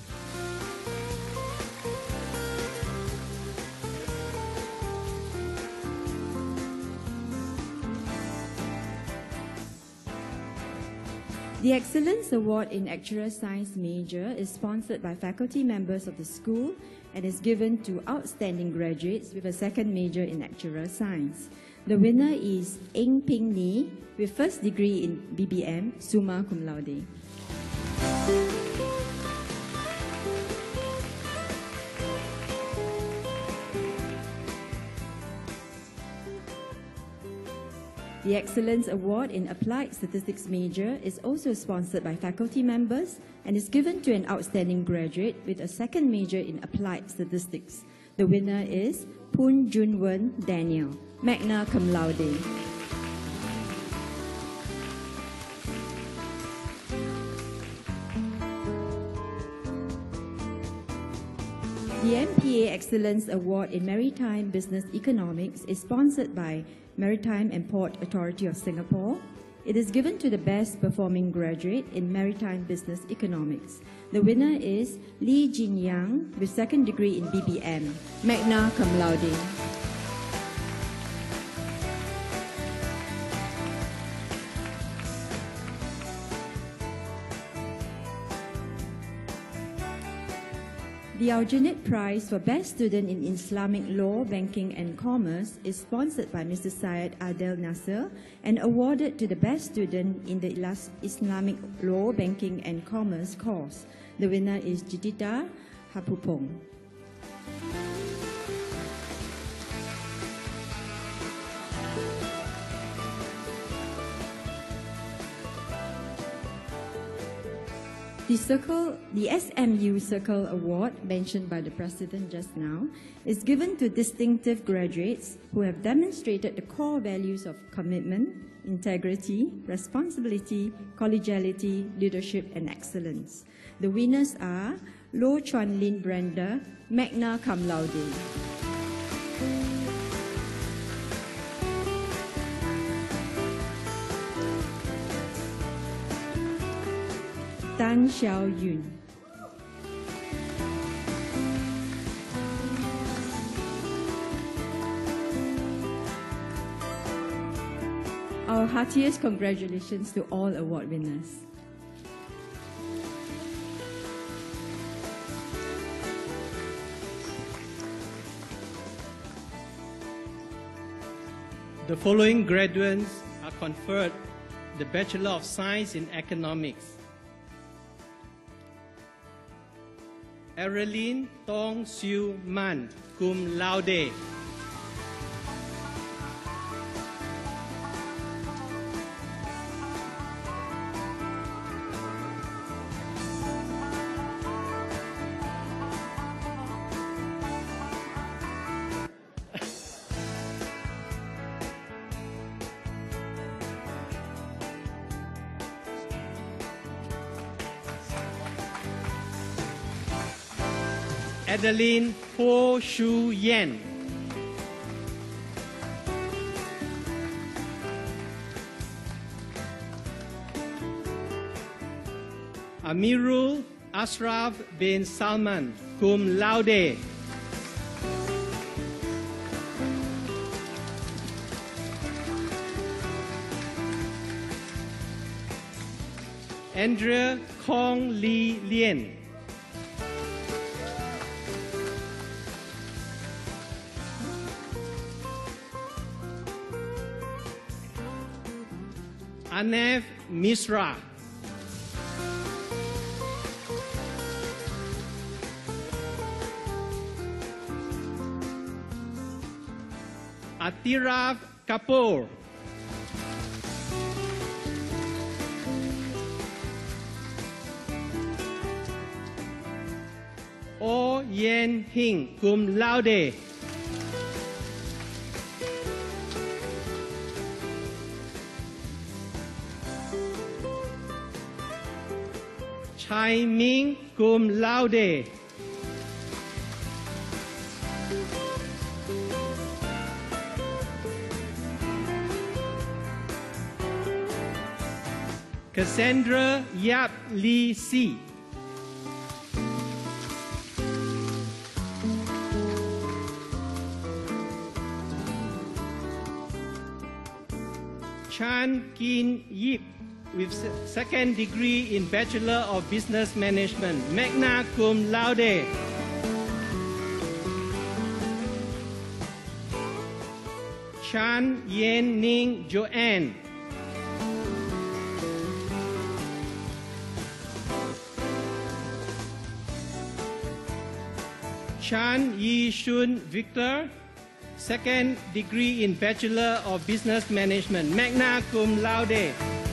The Excellence Award in Actuarial Science major is sponsored by faculty members of the school and is given to outstanding graduates with a second major in Actuarial Science. The winner is Eng Ping Ni with first degree in B B M, summa cum laude. The Excellence Award in Applied Statistics major is also sponsored by faculty members and is given to an outstanding graduate with a second major in Applied Statistics. The winner is Poon Jun Wen Daniel, magna cum laude. The M P A Excellence Award in Maritime Business Economics is sponsored by Maritime and Port Authority of Singapore. It is given to the best performing graduate in Maritime Business Economics. The winner is Lee Jin Yang with second degree in B B M, magna cum laude. The Alginate Prize for Best Student in Islamic Law, Banking and Commerce is sponsored by Mister Syed Adel Nasser and awarded to the best student in the Islamic Law, Banking and Commerce course. The winner is Jitita Hapupong. The Circle, the S M U Circle Award, mentioned by the President just now, is given to distinctive graduates who have demonstrated the core values of commitment, integrity, responsibility, collegiality, leadership, and excellence. The winners are Lo Chuan Lin Brenda, magna cum laude. Tan Xiao Yun. Our heartiest congratulations to all award winners. The following graduates are conferred the Bachelor of Science in Economics. Ereline Tong Siu Man, cum laude. Adeline Ho Shu Yen. Amirul Ashraf bin Salman, cum laude. Andrea Kong Lee Lien. Anev Misra. Atiraf Kapoor. O Yen Hing, cum laude. Chai Ming, cum laude. Cassandra Yap Lee Si. Chan Kin Yip, with second degree in Bachelor of Business Management, magna cum laude. Chan Yen Ning Joanne. Chan Yi Shun Victor, second degree in Bachelor of Business Management, magna cum laude.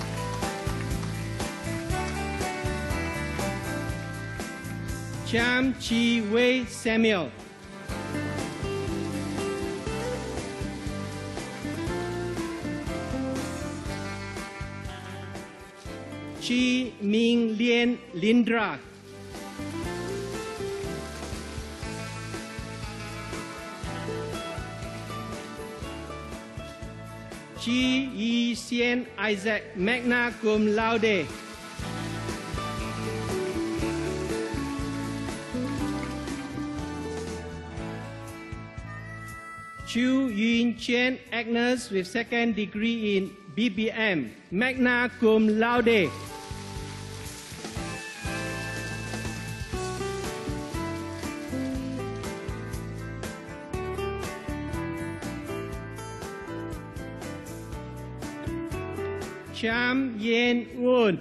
Cham Chi Wei Samuel. Chi Ming Lien Lindra. Chi Yi Xian Isaac, magna cum laude. Chu Yun Chen Agnes, with second degree in B B M, magna cum laude. Cham Yen Woon.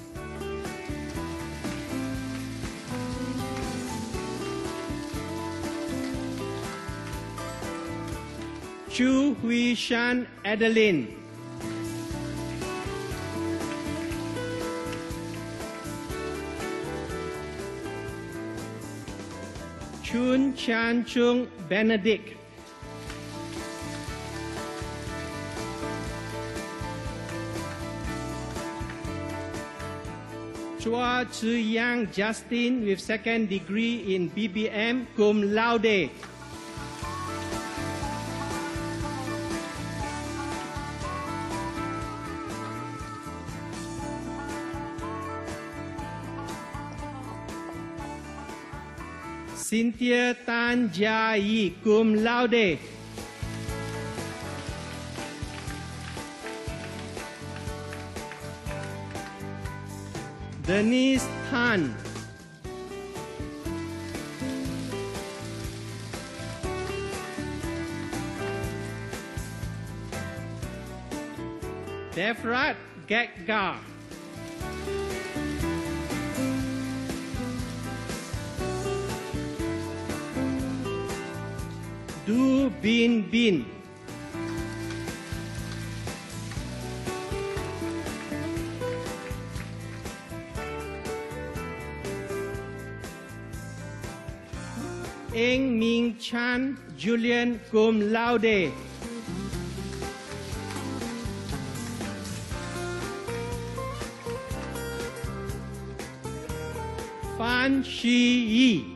Chu Hui Shan Adeline. Chun Chan Chung Benedict. Chua Chi Yang Justin with second degree in B B M, cum laude. Cynthia Tan Jia Yi, cum laude. Denise Tan. Devrat Gekgar. Du Bin Bin. Eng Ming Chan Julian, cum laude. Fan Shi Yi.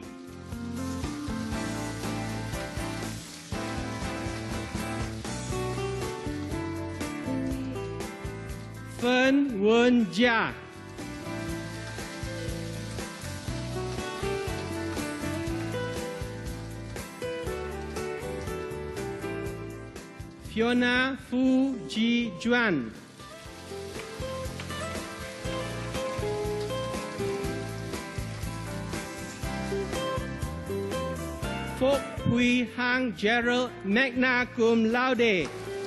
Fen Wen Jia. Fiona Fu Ji Juan. Phok Hui Hang Gerald, magna cum laude.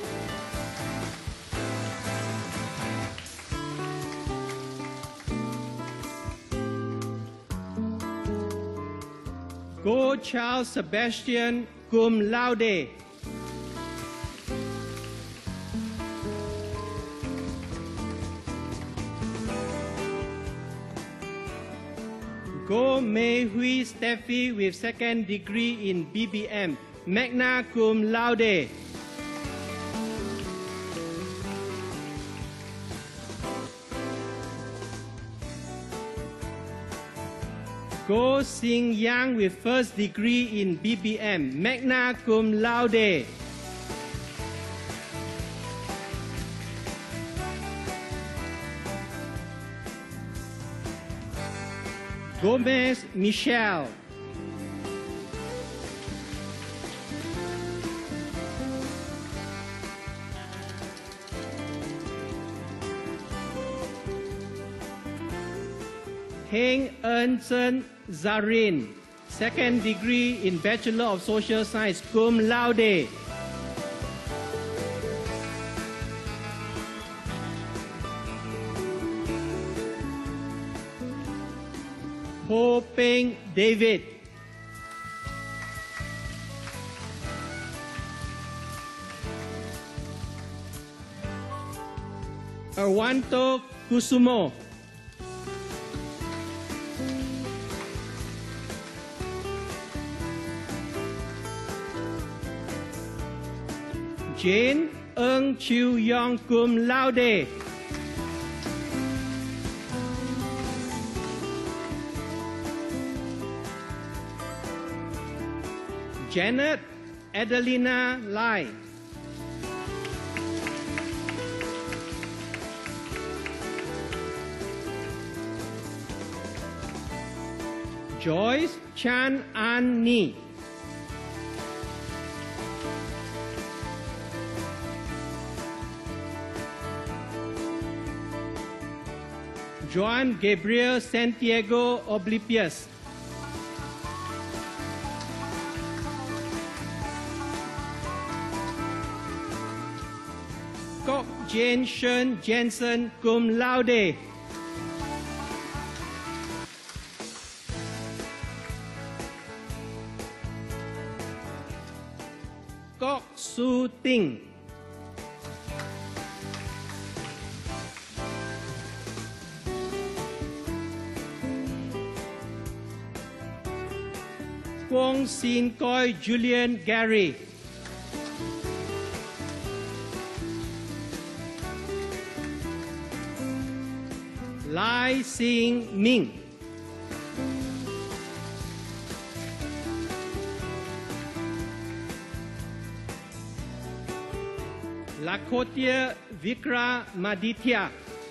Go Charles Sebastian, cum laude. Go Mei Hui Steffi with second degree in B B M, magna cum laude. Go Xing Yang with first degree in B B M, magna cum laude. Gomez Michelle. Heng Eun Sen Zarin, second degree in Bachelor of Social Science, cum laude. Ho Peng David. Arwanto Kusumo. Jane Eung Chiu Yong, cum laude. Janet Adelina Lai. Joyce Chan An Ni. Joan Gabriel Santiago Oblivious. Kok Jane Shen Jensen, cum laude. Kok Su Ting. Kwong Sin Koi Julian Gary. Lai Sing Ming. Lakotia Vikra Maditya.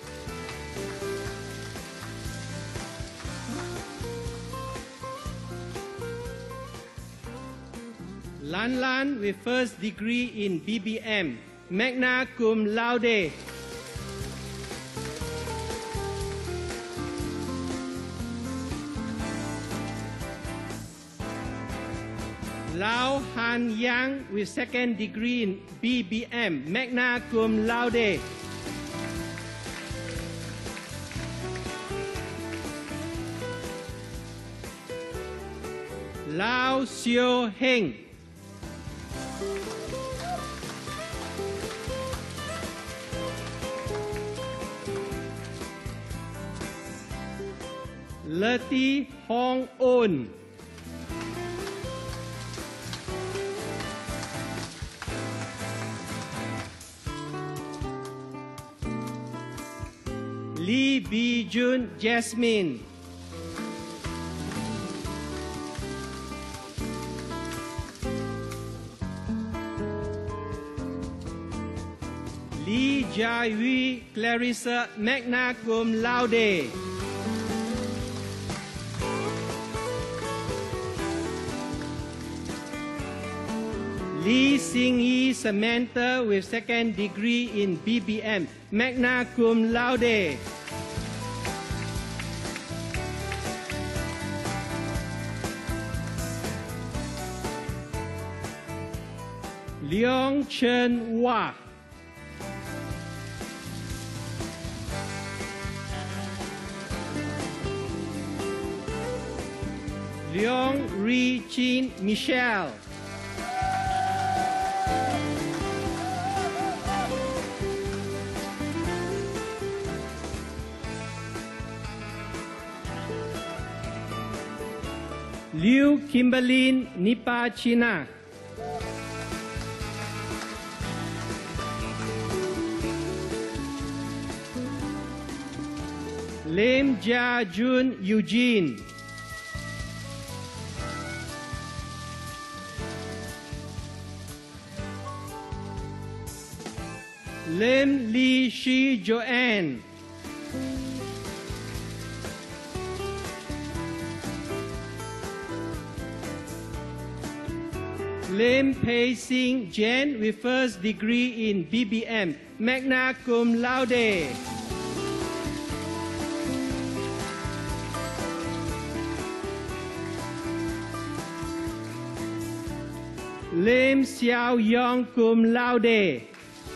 Lan Lan with first degree in B B M, magna cum laude. Lau Han Yang with second degree in B B M, magna cum laude. Lau Xiao Heng. Leti Hong On. Lee Bi Jun Jasmine. Lee Jai Hui Clarissa, magna cum laude. Lee Sing Yi Samantha with second degree in B B M, magna cum laude. Leong Chen Hua. Leong Ri Chin Michelle. Liu Kimberlin Nipa China. Lim Jia Jun Eugene. Lim Li Shi Joanne. Lim Pei Sing Jen with first degree in B B M, magna cum laude. Lim Xiao Yong cum laude.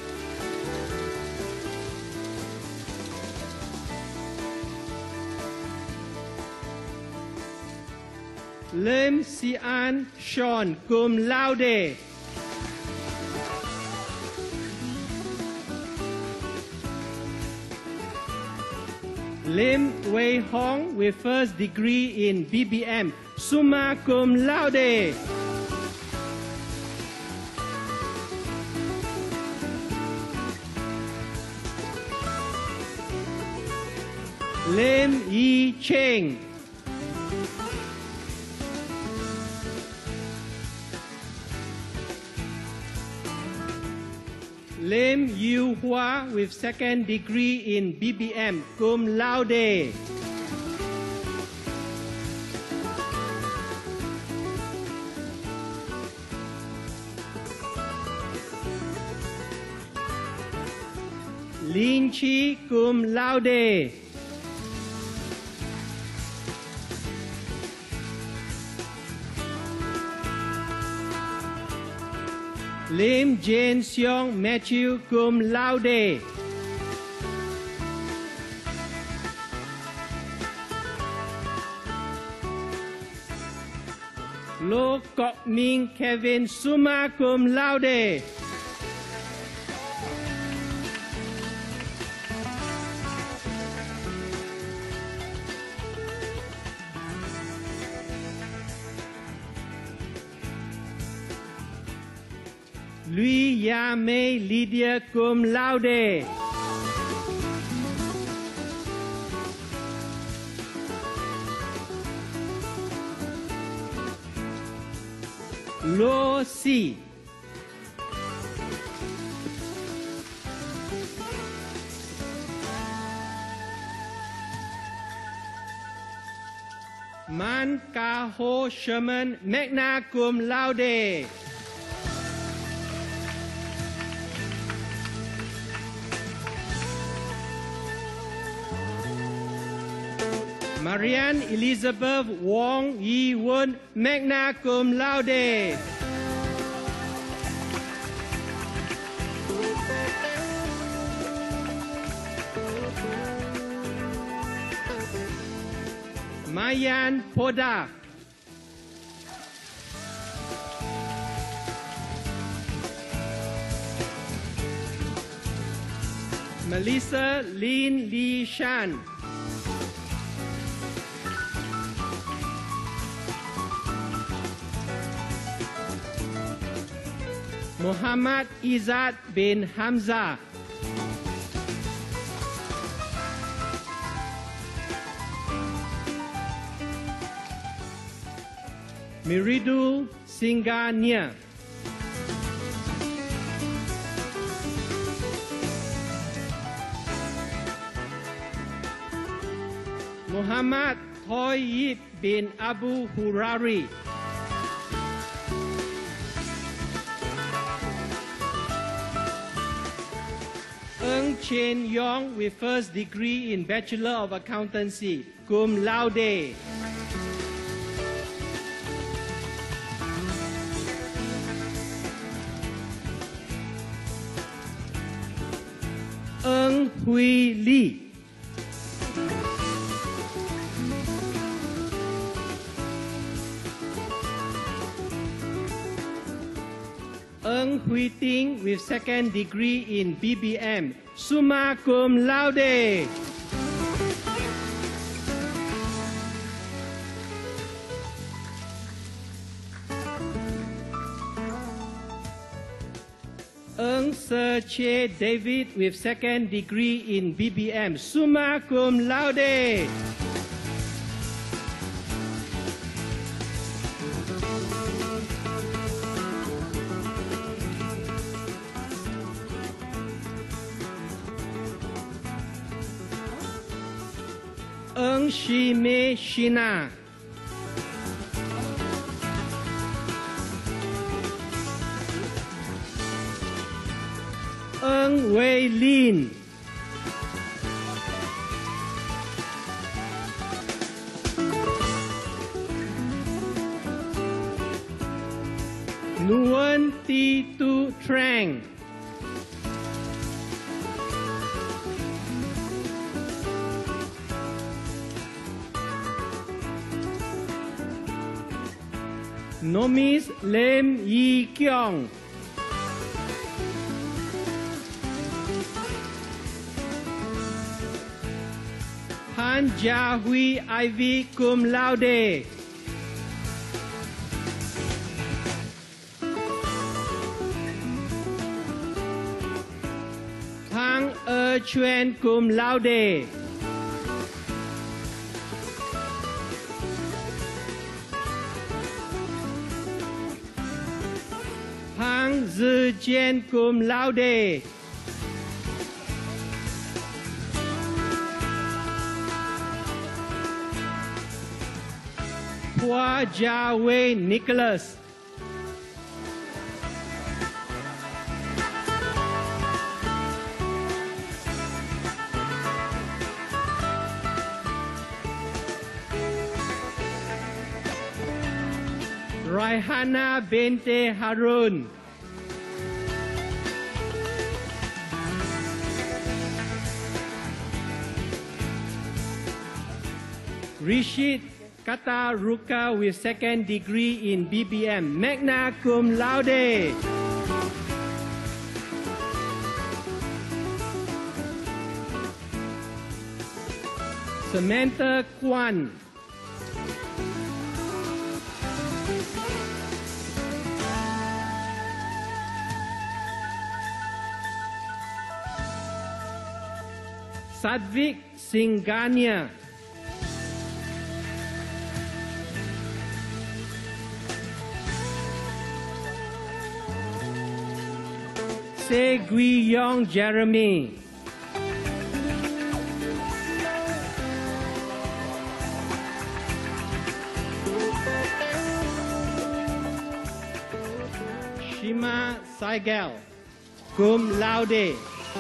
Lim Sian Sean cum laude. Lim Wei Hong with first degree in B B M, summa cum laude. Lim Yi Cheng. Lim Yu Hua with second degree in B B M, cum laude. Lin Chi, cum laude. Lim Jane Seong Matthew, cum laude. Lo Kok Ming Kevin, summa cum laude. Lui Ya Mei Lydia cum laude. Lo Si. Man Ka Ho Sherman, magna cum laude. Marianne Elizabeth Wong Yi Won, magna cum laude. Mayan Poda. Melissa Lin Lee Shan. Muhammad Izzat bin Hamza. Miridul Singhania. Muhammad Thoyib bin Abu Hurari. Ng Chen Yong with first degree in Bachelor of Accountancy, cum laude. Ng Hui Li. Ng Hui Ting with second degree in B B M, summa cum laude. Ng Se Che David with second degree in B B M, summa cum laude. Ng Shi Mei Shina. Ng Wei Lin. Nguyen Thi Tu Trang. Nomis Lem Yi Kyong. Han Jia Hui Ivy cum laude. Tang Er Chuan cum laude. Hang Zi Jian cum laude. Hua Jia Wei Nicholas. Raihana Binte Harun. Rishit Kata Ruka with second degree in B B M, magna cum laude. Samantha Kwan. Sadvik Singhania. Se Gui Yong Jeremy. Shima Saigel, cum laude.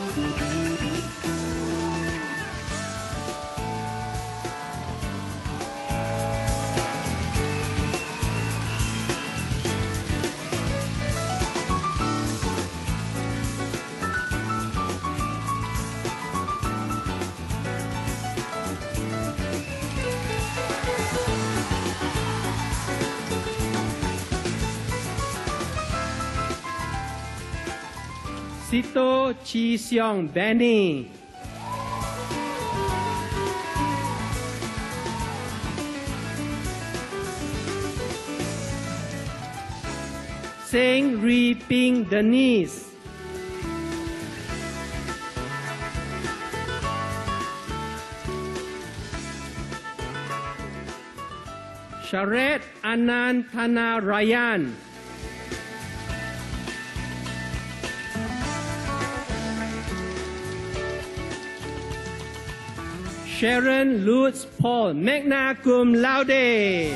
Sito Chi Seong Benny. Seng Ri Ping Denise. Sharet Anand Thana Ryan. Sharon Lutz Paul, magna cum laude.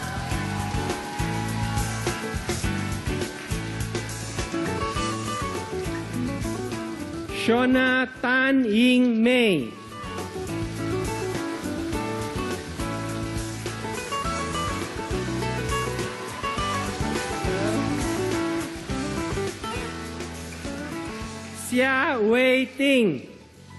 Shona Tan Ying Mei. Xia Wei Ting.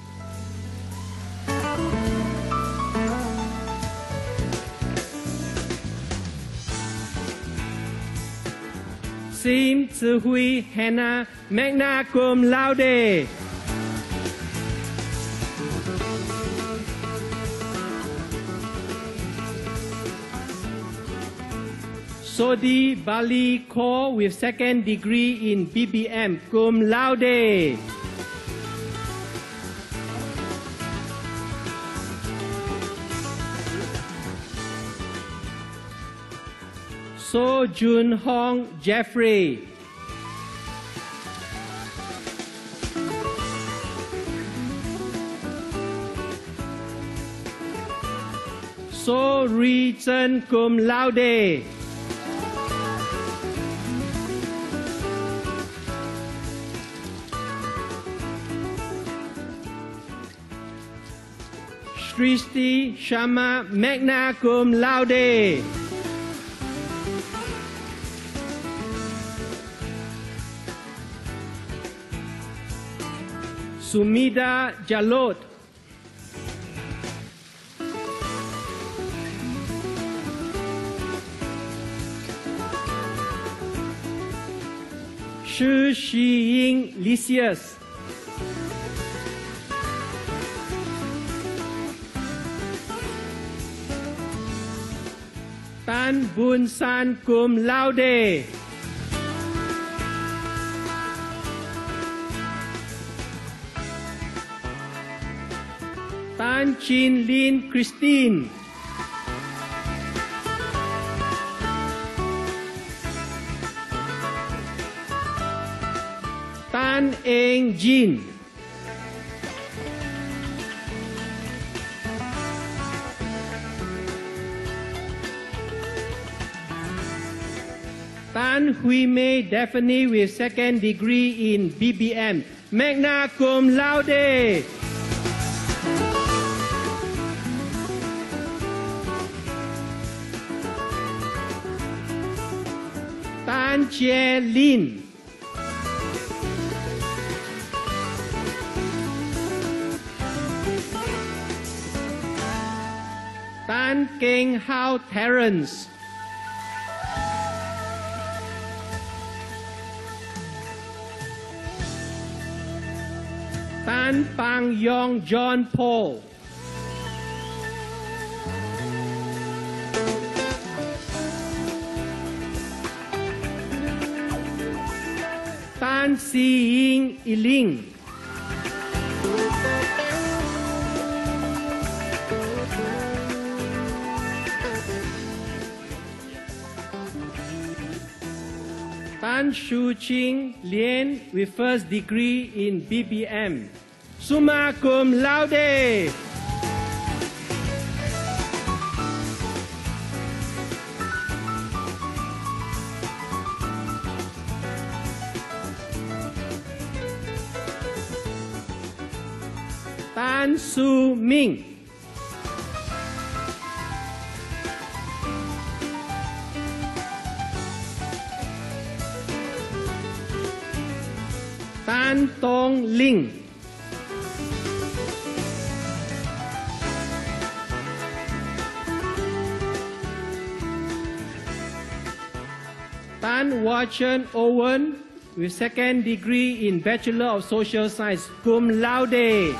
Sim Tzu Hui Hannah, magna cum laude. Sodi Bali Ko with second degree in B B M, cum laude. So Jun Hong Jeffrey. So Ri Chen cum laude. Srishti Sharma, magna cum laude. Sumida Jalot. Shi Shiying Lysius. Tan Bun San cum laude. Tan Chin Lin Christine. Tan Eng Jin. Tan Hui Mei Daphne with second degree in B B M, magna cum laude. Tan Chie Lin. Tan Keng Hao Terence. Tan Pang Yong John Paul. Tan Si Ying Iling. Tan Shu Ching Lien with first degree in B B M, summa cum laude. Tan Su Ming. Tan Tong Ling. Tan Wachen Owen with second degree in Bachelor of Social Science, cum laude.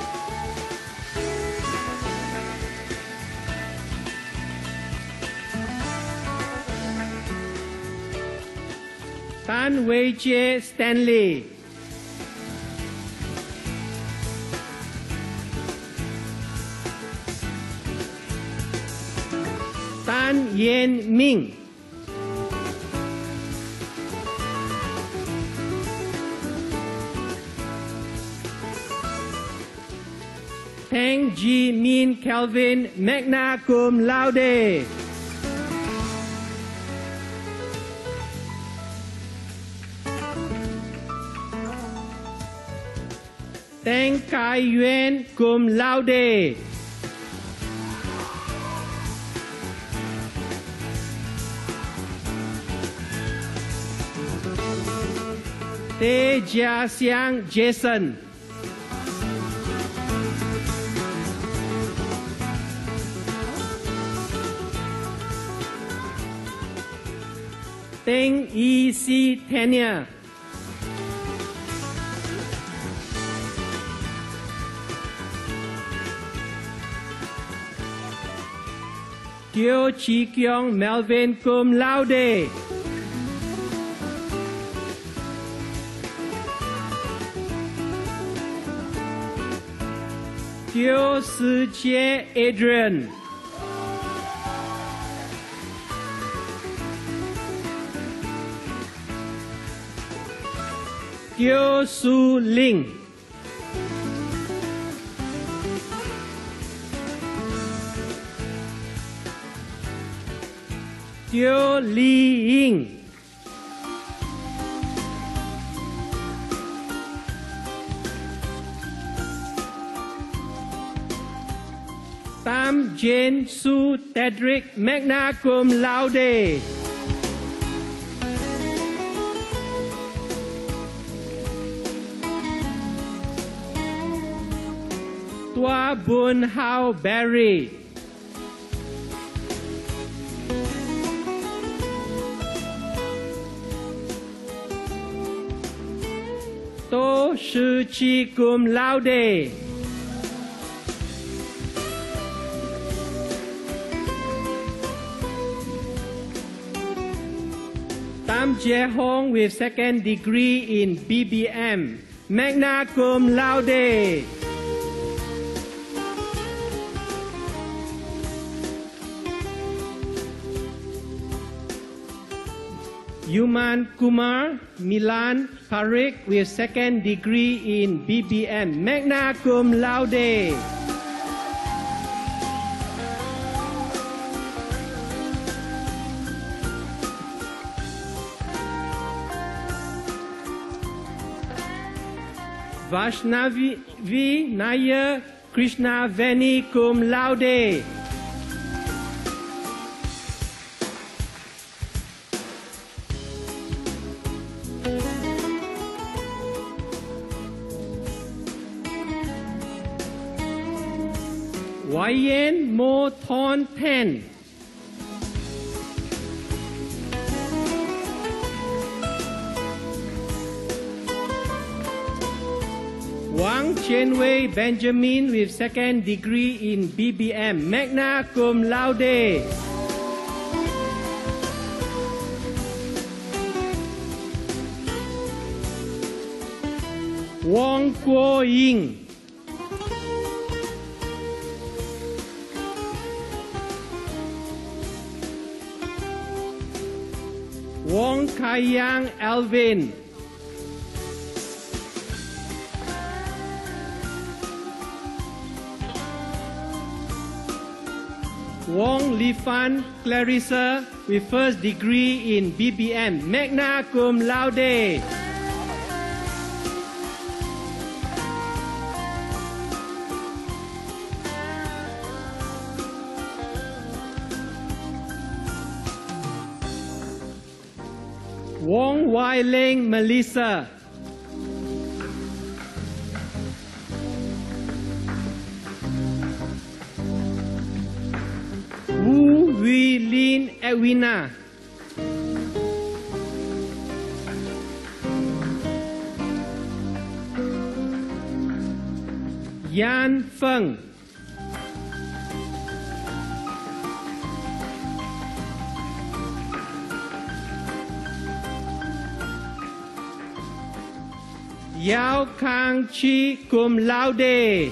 Tan Wei Jie Stanley. Tan Yen Ming. Tang Ji Min Kelvin, magna cum laude. Tang Kai Yuan, cum laude. Teh Jia Xiang Jason. Teng Yi Si Tanya. Teo Chi Kiong Melvin, cum laude. Teo Si Jie Adrian. Teo Su Ling. Teo Li Ying. Tam Jane Su Tedrick, magna cum laude. Tua Bun Hao Barry. To Shi Chi, cum laude. Tam Jie Hong with second degree in B B M, magna cum laude. Yuman Kumar Milan Parikh with second degree in B B M, magna cum laude. Vaishnavi Nair Krishna Veni, cum laude. Wayen Mo Thon Ten. Wang Chenwei Benjamin with second degree in B B M, magna cum laude. Wong Kuo Ying. Wong Kayang Alvin. Wong Li Fan Clarissa with first degree in B B M, magna cum laude. Wong Wai Ling Melissa. Wu Wei Lin Edwina. Yan Feng. Yao Kang Chi cum laude.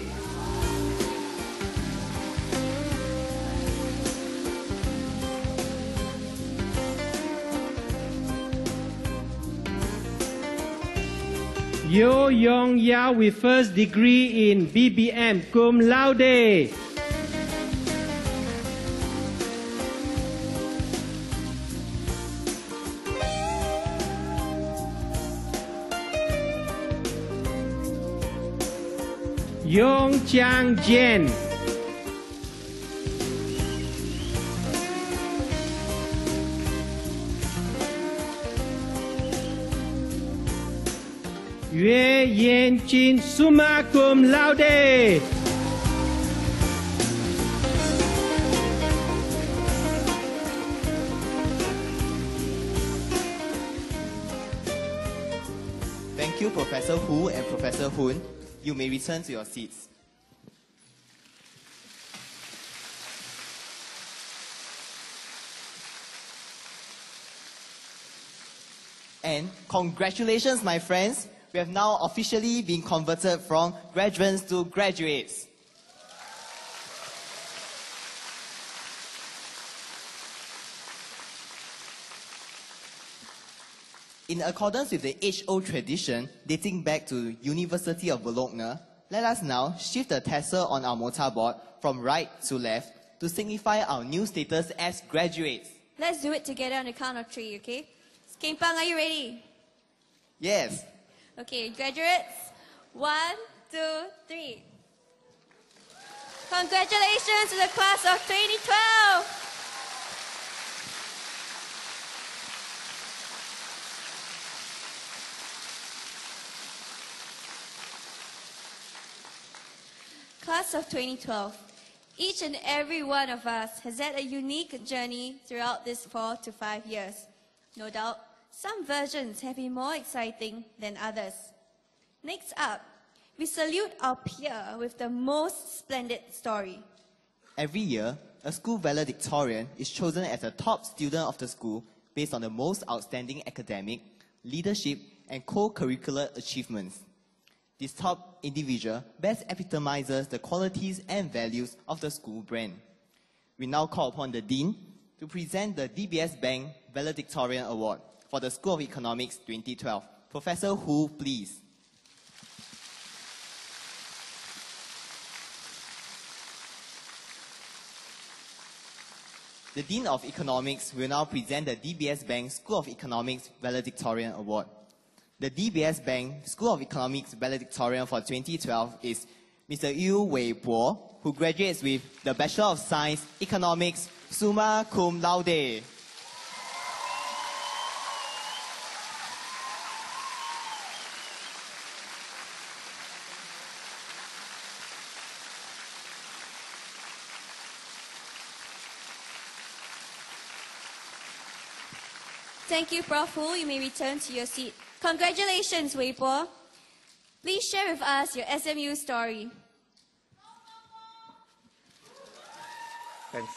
Yo Yong Yao with first degree in B B M cum laude. Yong Chang Jian. Yue Yen Chin summa cum laude. Thank you, Professor Hu and Professor Hun. You may return to your seats. And congratulations, my friends. We have now officially been converted from graduates to graduates. In accordance with the age-old tradition dating back to University of Bologna, let us now shift the tassel on our mortarboard from right to left to signify our new status as graduates. Let's do it together on the count of three, okay? Kempang, are you ready? Yes. Okay, graduates, one, two, three. Congratulations to the class of twenty twelve! Class of twenty twelve, each and every one of us has had a unique journey throughout this four to five years. No doubt, some versions have been more exciting than others. Next up, we salute our peer with the most splendid story. Every year, a school valedictorian is chosen as a top student of the school based on the most outstanding academic, leadership, and co-curricular achievements. This top individual best epitomizes the qualities and values of the school brand. We now call upon the Dean to present the D B S Bank Valedictorian Award for the School of Economics twenty twelve. Professor Hu, please. The Dean of Economics will now present the D B S Bank School of Economics Valedictorian Award. The D B S Bank School of Economics Valedictorian for twenty twelve is Mister Yu Wei Bo, who graduates with the Bachelor of Science, Economics, summa cum laude. Thank you, Professor Hu. You may return to your seat. Congratulations, Wei Bo. Please share with us your S M U story. Thanks.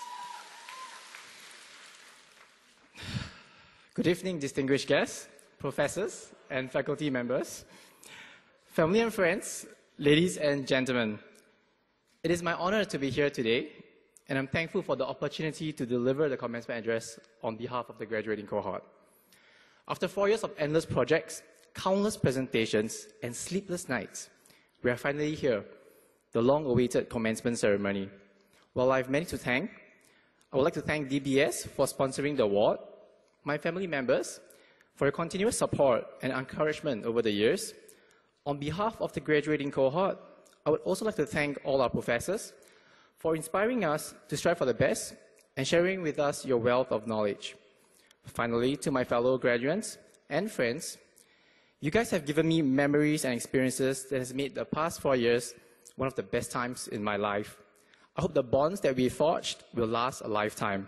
Good evening, distinguished guests, professors, and faculty members, family and friends, ladies and gentlemen. It is my honor to be here today, and I'm thankful for the opportunity to deliver the commencement address on behalf of the graduating cohort. After four years of endless projects, countless presentations, and sleepless nights, we are finally here, the long-awaited commencement ceremony. While I have many to thank, I would like to thank D B S for sponsoring the award, my family members for your continuous support and encouragement over the years. On behalf of the graduating cohort, I would also like to thank all our professors for inspiring us to strive for the best and sharing with us your wealth of knowledge. Finally, to my fellow graduates and friends, you guys have given me memories and experiences that has made the past four years one of the best times in my life. I hope the bonds that we forged will last a lifetime.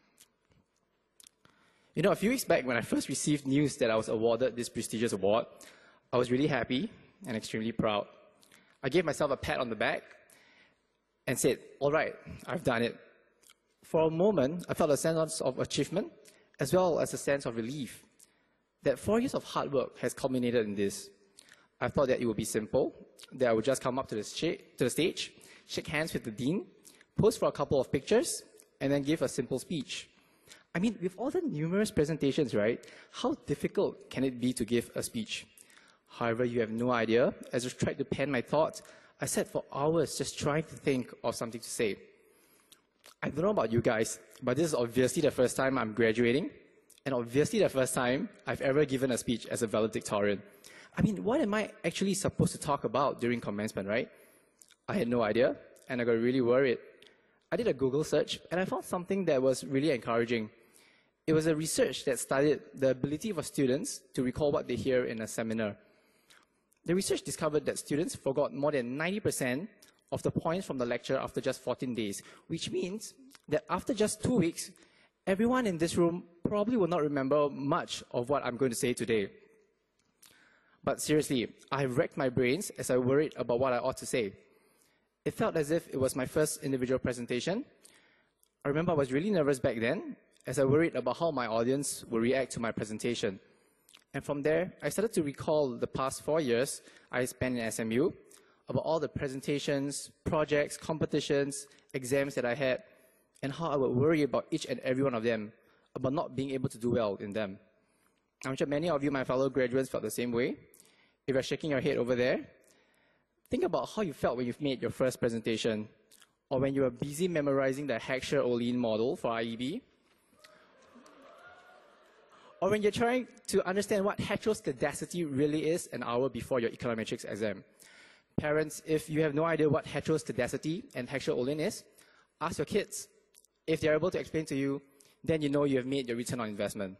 You know, a few weeks back when I first received news that I was awarded this prestigious award, I was really happy and extremely proud. I gave myself a pat on the back and said, all right, I've done it. For a moment, I felt a sense of achievement as well as a sense of relief that four years of hard work has culminated in this. I thought that it would be simple, that I would just come up to the, to the stage, shake hands with the dean, pose for a couple of pictures, and then give a simple speech. I mean, with all the numerous presentations, right, how difficult can it be to give a speech? However, you have no idea. As I tried to pen my thoughts, I sat for hours just trying to think of something to say. I don't know about you guys, but this is obviously the first time I'm graduating, and obviously the first time I've ever given a speech as a valedictorian. I mean, what am I actually supposed to talk about during commencement, right? I had no idea, and I got really worried. I did a Google search, and I found something that was really encouraging. It was a research that studied the ability for students to recall what they hear in a seminar. The research discovered that students forgot more than ninety percent of the points from the lecture after just fourteen days, which means that after just two weeks, everyone in this room probably will not remember much of what I'm going to say today. But seriously, I racked my brains as I worried about what I ought to say. It felt as if it was my first individual presentation. I remember I was really nervous back then, as I worried about how my audience would react to my presentation. And from there, I started to recall the past four years I spent in S M U, about all the presentations, projects, competitions, exams that I had, and how I would worry about each and every one of them, about not being able to do well in them. I'm sure many of you, my fellow graduates, felt the same way. If you're shaking your head over there, think about how you felt when you've made your first presentation, or when you were busy memorizing the Heckscher-Ohlin model for I E B, or when you're trying to understand what heteroscedasticity really is an hour before your econometrics exam. Parents, if you have no idea what heteroscedasticity and Heckscher-Ohlin is, ask your kids. If they're able to explain to you, then you know you have made your return on investment.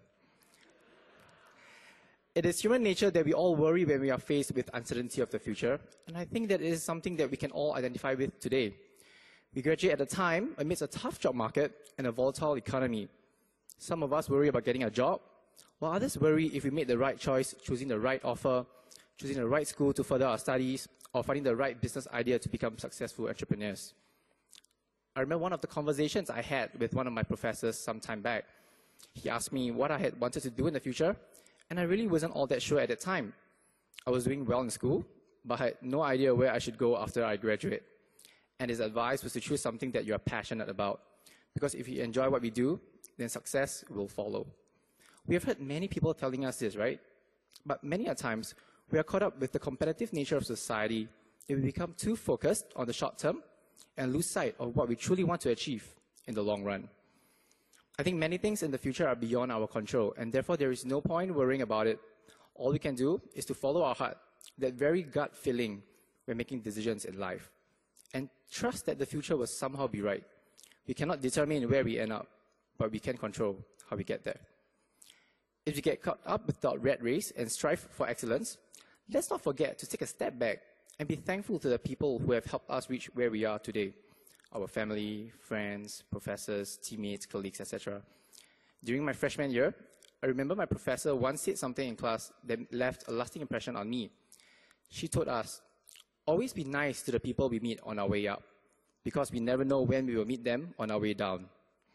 It is human nature that we all worry when we are faced with uncertainty of the future, and I think that is something that we can all identify with today. We graduate at a time amidst a tough job market and a volatile economy. Some of us worry about getting a job, while others worry if we made the right choice, choosing the right offer, choosing the right school to further our studies, or finding the right business idea to become successful entrepreneurs. I remember one of the conversations I had with one of my professors some time back. He asked me what I had wanted to do in the future, and I really wasn't all that sure at that time. I was doing well in school, but I had no idea where I should go after I graduate. And his advice was to choose something that you are passionate about, because if you enjoy what we do, then success will follow. We have heard many people telling us this, right? But many a times, we are caught up with the competitive nature of society if we become too focused on the short term and lose sight of what we truly want to achieve in the long run. I think many things in the future are beyond our control, and therefore there is no point worrying about it. All we can do is to follow our heart, that very gut feeling when making decisions in life, and trust that the future will somehow be right. We cannot determine where we end up, but we can control how we get there. If we get caught up with the rat race and strive for excellence, let's not forget to take a step back and be thankful to the people who have helped us reach where we are today. Our family, friends, professors, teammates, colleagues, et cetera. During my freshman year, I remember my professor once said something in class that left a lasting impression on me. She told us, always be nice to the people we meet on our way up, because we never know when we will meet them on our way down.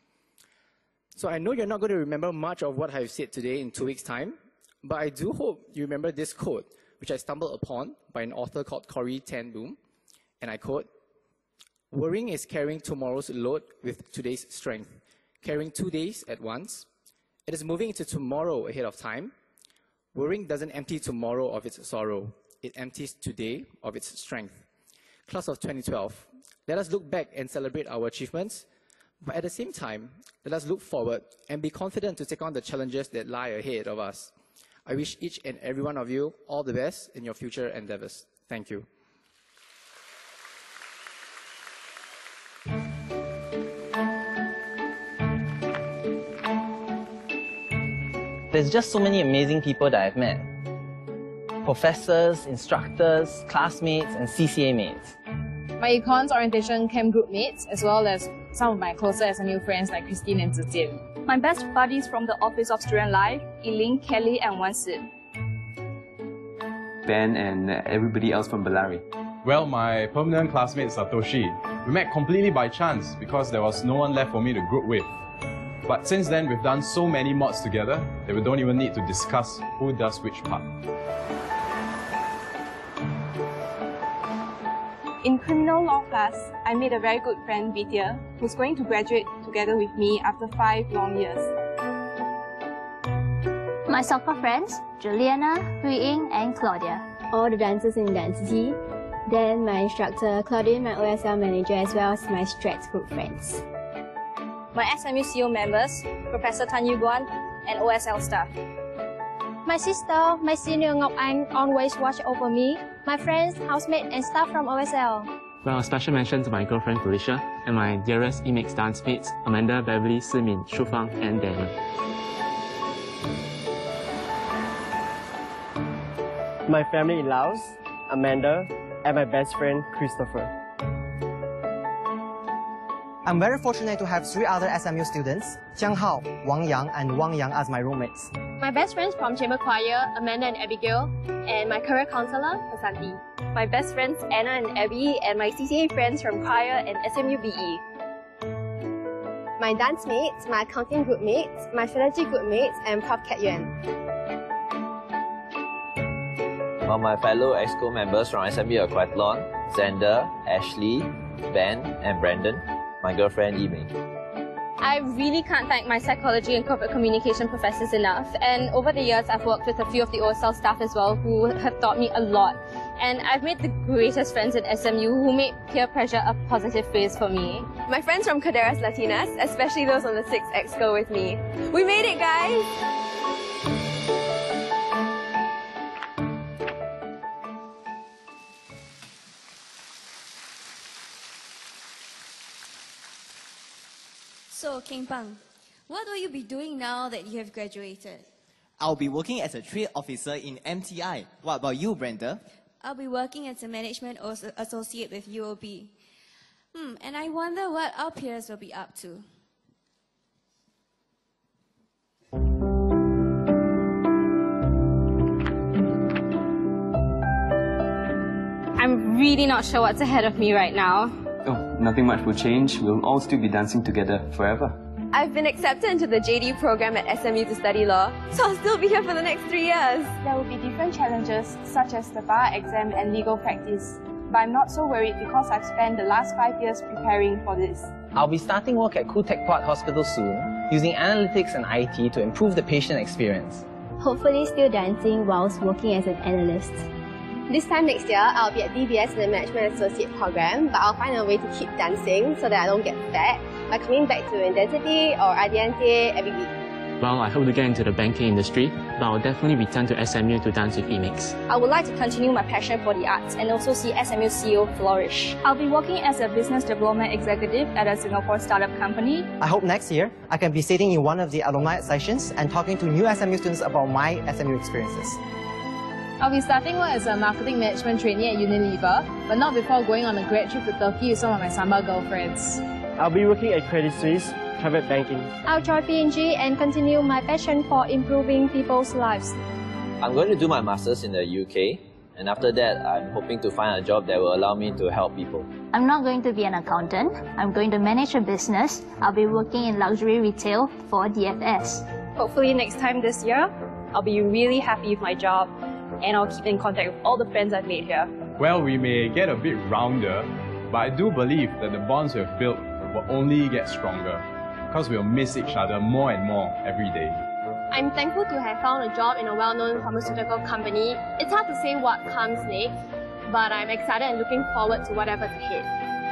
So I know you're not going to remember much of what I've said today in two weeks' time, but I do hope you remember this quote, which I stumbled upon by an author called Corrie ten Boom, and I quote, "Worrying is carrying tomorrow's load with today's strength, carrying two days at once. It is moving into tomorrow ahead of time, Worrying doesn't empty tomorrow of its sorrow. It empties today of its strength. Class of twenty twelve, let us look back and celebrate our achievements, but at the same time, let us look forward and be confident to take on the challenges that lie ahead of us. I wish each and every one of you all the best in your future endeavors. Thank you. There's just so many amazing people that I've met. Professors, instructors, classmates, and C C A mates. My econs orientation camp group mates, as well as some of my closer S M U friends like Christine and Zitian. My best buddies from the Office of Student Life, Eileen, Kelly, and Wansi. Ben and everybody else from Bellary. Well, my permanent classmate Satoshi. We met completely by chance because there was no one left for me to group with. But since then, we've done so many mods together that we don't even need to discuss who does which part. In criminal law class, I made a very good friend, Vidya, who's going to graduate together with me after five long years. My soccer friends, Juliana, Hui Ying, and Claudia. All the dancers in Density. Then my instructor, Claudine, my O S L manager, as well as my Strats group friends. My S M U C O members, Professor Tan Yu Guan, and O S L staff. My sister, my senior Ngọc Anh, always watch over me, my friends, housemate, and staff from O S L. Well, a special mention to my girlfriend Felicia and my dearest E M I X dance mates, Amanda, Beverly, Simin, Shufang, and Daniel. My family in Laos, Amanda, and my best friend Christopher. I'm very fortunate to have three other S M U students, Jiang Hao, Wang Yang, and Wang Yang as my roommates. My best friends from Chamber Choir, Amanda and Abigail, and my career counselor, Vasanti. My best friends, Anna and Abby, and my C C A friends from Choir and S M U B E. My dance mates, my accounting group mates, my strategy group mates, and Professor Kat Yuan. Well, my fellow EXCO members from S M U Aquathlon, Xander, Ashley, Ben, and Brandon. My girlfriend, Yimei. I really can't thank my psychology and corporate communication professors enough. And over the years, I've worked with a few of the O S L staff as well who have taught me a lot. And I've made the greatest friends at S M U who made peer pressure a positive phase for me. My friends from Caderas Latinas, especially those on the sixth EXCO with me. We made it, guys! So, Keng Pang, what will you be doing now that you have graduated? I'll be working as a trade officer in M T I. What about you, Brenda? I'll be working as a management associate with U O B. Hmm, and I wonder what our peers will be up to. I'm really not sure what's ahead of me right now. Oh, nothing much will change. We'll all still be dancing together forever. I've been accepted into the J D program at S M U to study law, so I'll still be here for the next three years. There will be different challenges, such as the bar exam and legal practice. But I'm not so worried because I've spent the last five years preparing for this. I'll be starting work at Khoo Teck Puat Hospital soon, using analytics and I T to improve the patient experience. Hopefully still dancing whilst working as an analyst. This time next year, I'll be at D B S in the Management Associate program, but I'll find a way to keep dancing so that I don't get fat by coming back to Intensity or I D N T A every week. Well, I hope to get into the banking industry, but I'll definitely return to S M U to dance with E M I X. I would like to continue my passion for the arts and also see S M U C O flourish. I'll be working as a business development executive at a Singapore startup company. I hope next year I can be sitting in one of the alumni sessions and talking to new S M U students about my S M U experiences. I'll be starting work as a marketing management trainee at Unilever, but not before going on a grad trip to Turkey with some of my summer girlfriends. I'll be working at Credit Suisse, private banking. I'll join P N G and continue my passion for improving people's lives. I'm going to do my master's in the U K, and after that, I'm hoping to find a job that will allow me to help people. I'm not going to be an accountant. I'm going to manage a business. I'll be working in luxury retail for D F S. Hopefully next time this year, I'll be really happy with my job and I'll keep in contact with all the friends I've made here. Well, we may get a bit rounder, but I do believe that the bonds we've built will only get stronger because we'll miss each other more and more every day. I'm thankful to have found a job in a well-known pharmaceutical company. It's hard to say what comes next, but I'm excited and looking forward to whatever's ahead.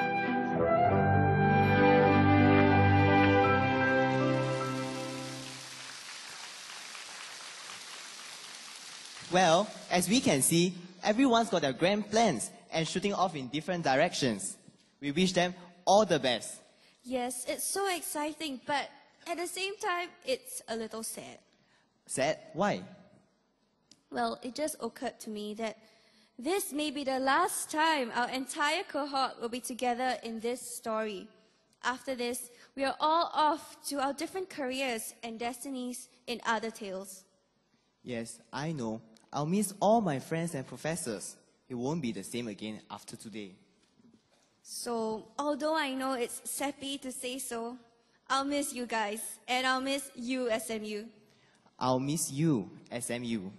Well, as we can see, everyone's got their grand plans and shooting off in different directions. We wish them all the best. Yes, it's so exciting, but at the same time, it's a little sad. Sad? Why? Well, it just occurred to me that this may be the last time our entire cohort will be together in this story. After this, we are all off to our different careers and destinies in other tales. Yes, I know. I'll miss all my friends and professors. It won't be the same again after today. So, although I know it's sappy to say so, I'll miss you guys, and I'll miss you, S M U. I'll miss you, S M U.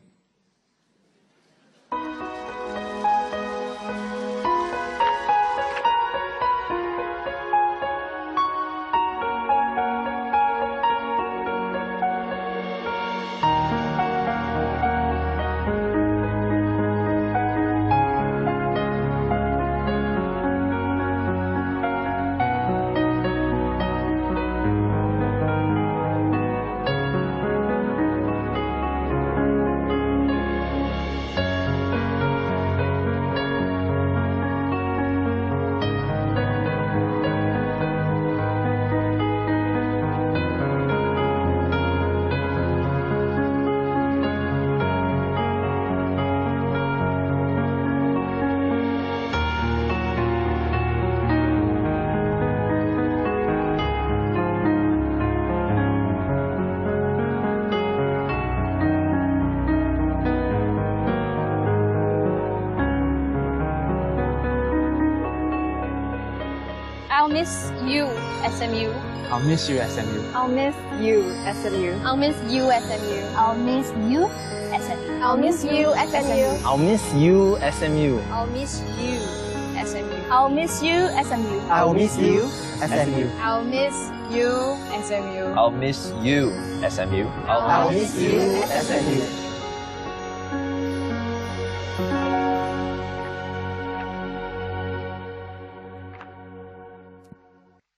I'll miss you, S M U. I'll miss you, S M U. I'll miss you, S M U. I'll miss you, S M U. I'll miss you, S M U. I'll miss you, S M U. I'll miss you, S M U. I'll miss you, S M U. I'll miss you, S M U. I'll miss you, S M U. I'll miss you, S M U. I'll miss you, S M U. I'll miss you, S M U.